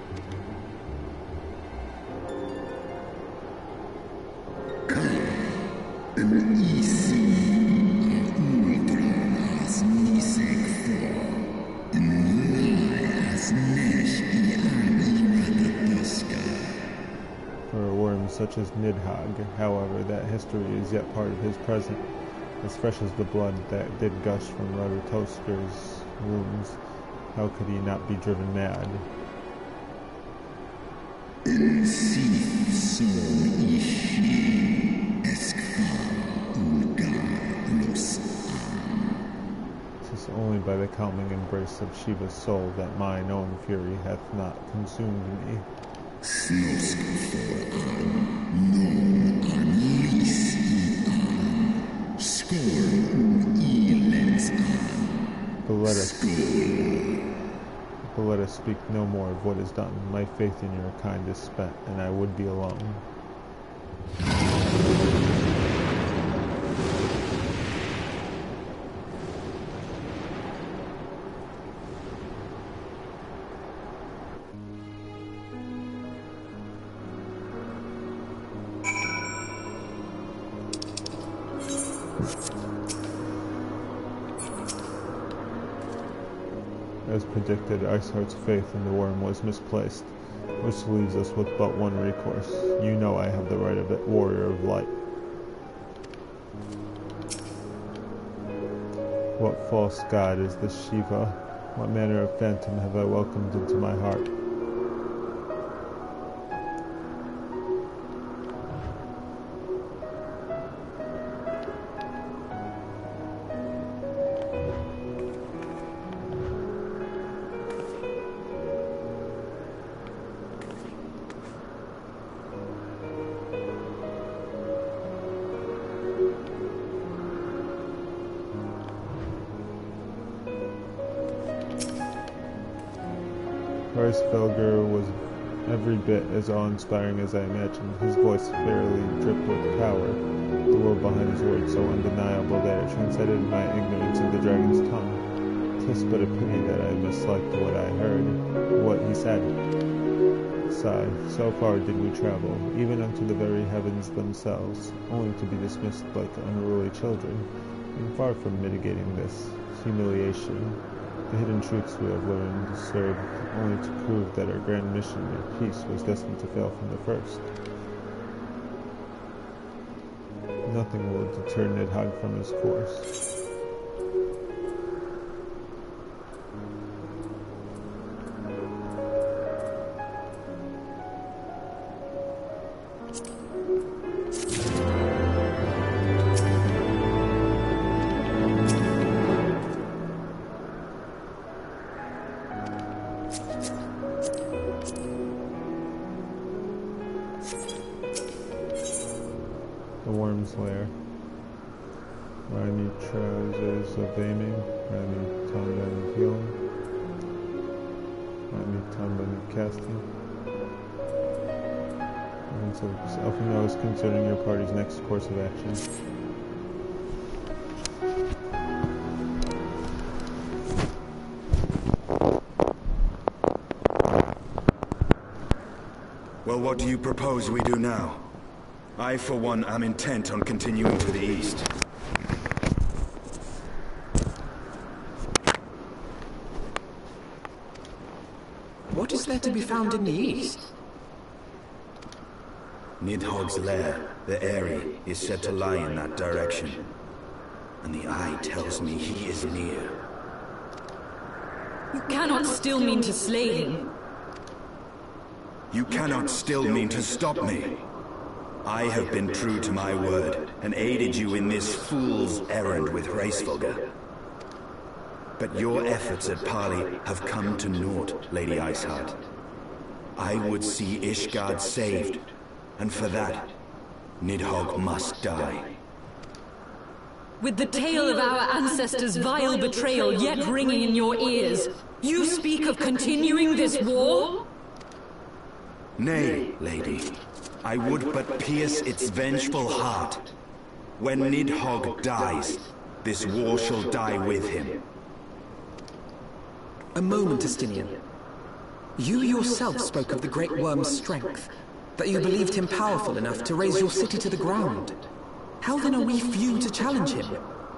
For a worm such as Nidhogg, however, that history is yet part of his present, as fresh as the blood that did gush from Raratosker's wounds. How could he not be driven mad? Tis only by the calming embrace of Shiva's soul that mine own fury hath not consumed me. But let us, but let us speak no more of what is done. My faith in your kind is spent, and I would be alone. As predicted, Iceheart's faith in the worm was misplaced, which leaves us with but one recourse. You know I have the right of it, warrior of light. What false god is this Shiva? What manner of phantom have I welcomed into my heart? Hraesvelgr was every bit as awe-inspiring as I imagined. His voice fairly dripped with power, the world behind his words so undeniable that it transcended my ignorance of the dragon's tongue. 'Tis but a pity that I misliked what I heard, what he said. Sigh, so far did we travel, even unto the very heavens themselves, only to be dismissed like unruly children, and far from mitigating this humiliation. The hidden truths we have learned served only to prove that our grand mission of peace was destined to fail from the first. Nothing will deter Nidhogg from his course. The Worm's Lair. Where I need trousers of aiming, where I need Tonban of healing, where I need Tonban of casting. And so self-knows concerning your party's next course of action. Well, what do you propose we do now? I, for one, am intent on continuing to the east. What is there to be found in the east? Nidhogg's lair, the Eyrie, is said to lie in that direction. And the eye tells me he is near. You cannot still mean to slay him. You cannot still mean to stop me. I have been true to my word, and aided you in this fool's errand with Hraesvelgr. But your efforts at parley have come to naught, Lady Iceheart. I would see Ishgard saved, and for that, Nidhogg must die. With the tale of our ancestors' vile betrayal yet ringing in your ears, you speak of continuing this war? Nay, lady. I would but pierce its vengeful heart. When Nidhogg dies, this war shall die with him. A moment, Estinian. You yourself spoke of the Great Worm's strength, that you believed him powerful enough to raise your city to the ground. How then are we few to challenge him?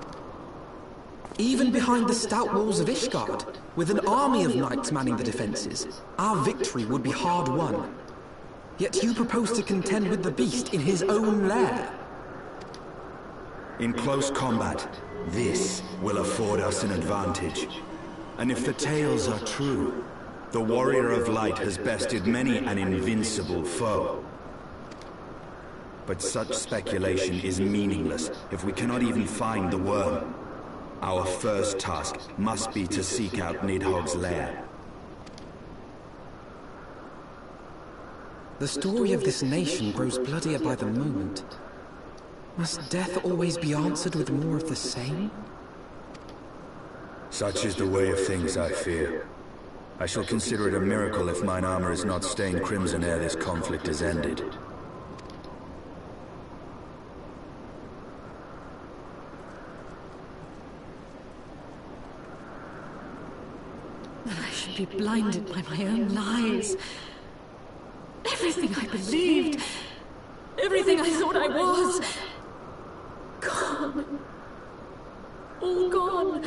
Even behind the stout walls of Ishgard, with an army of knights manning the defenses, our victory would be hard won. Yet you propose to contend with the beast in his own lair. In close combat, this will afford us an advantage. And if the tales are true, the Warrior of Light has bested many an invincible foe. But such speculation is meaningless if we cannot even find the worm. Our first task must be to seek out Nidhogg's lair. The story of this nation grows bloodier by the moment. Must death always be answered with more of the same? Such is the way of things, I fear. I shall consider it a miracle if mine armor is not stained crimson ere this conflict is ended. That I should be blinded by my own lies. Everything I believed, everything I thought I was, gone. All gone.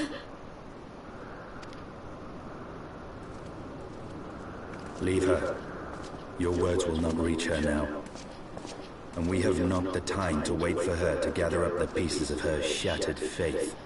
Leave her. Your words will not reach her now. And we have not the time to wait for her to gather up the pieces of her shattered faith.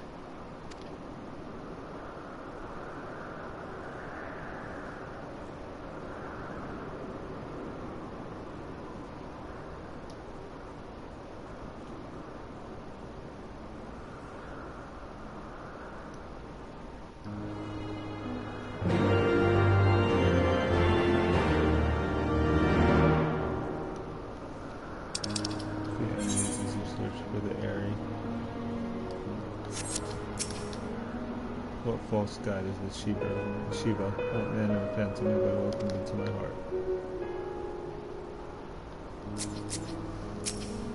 What false god is this Shiva? Shiva, what manner of phantom have I welcomed into my heart?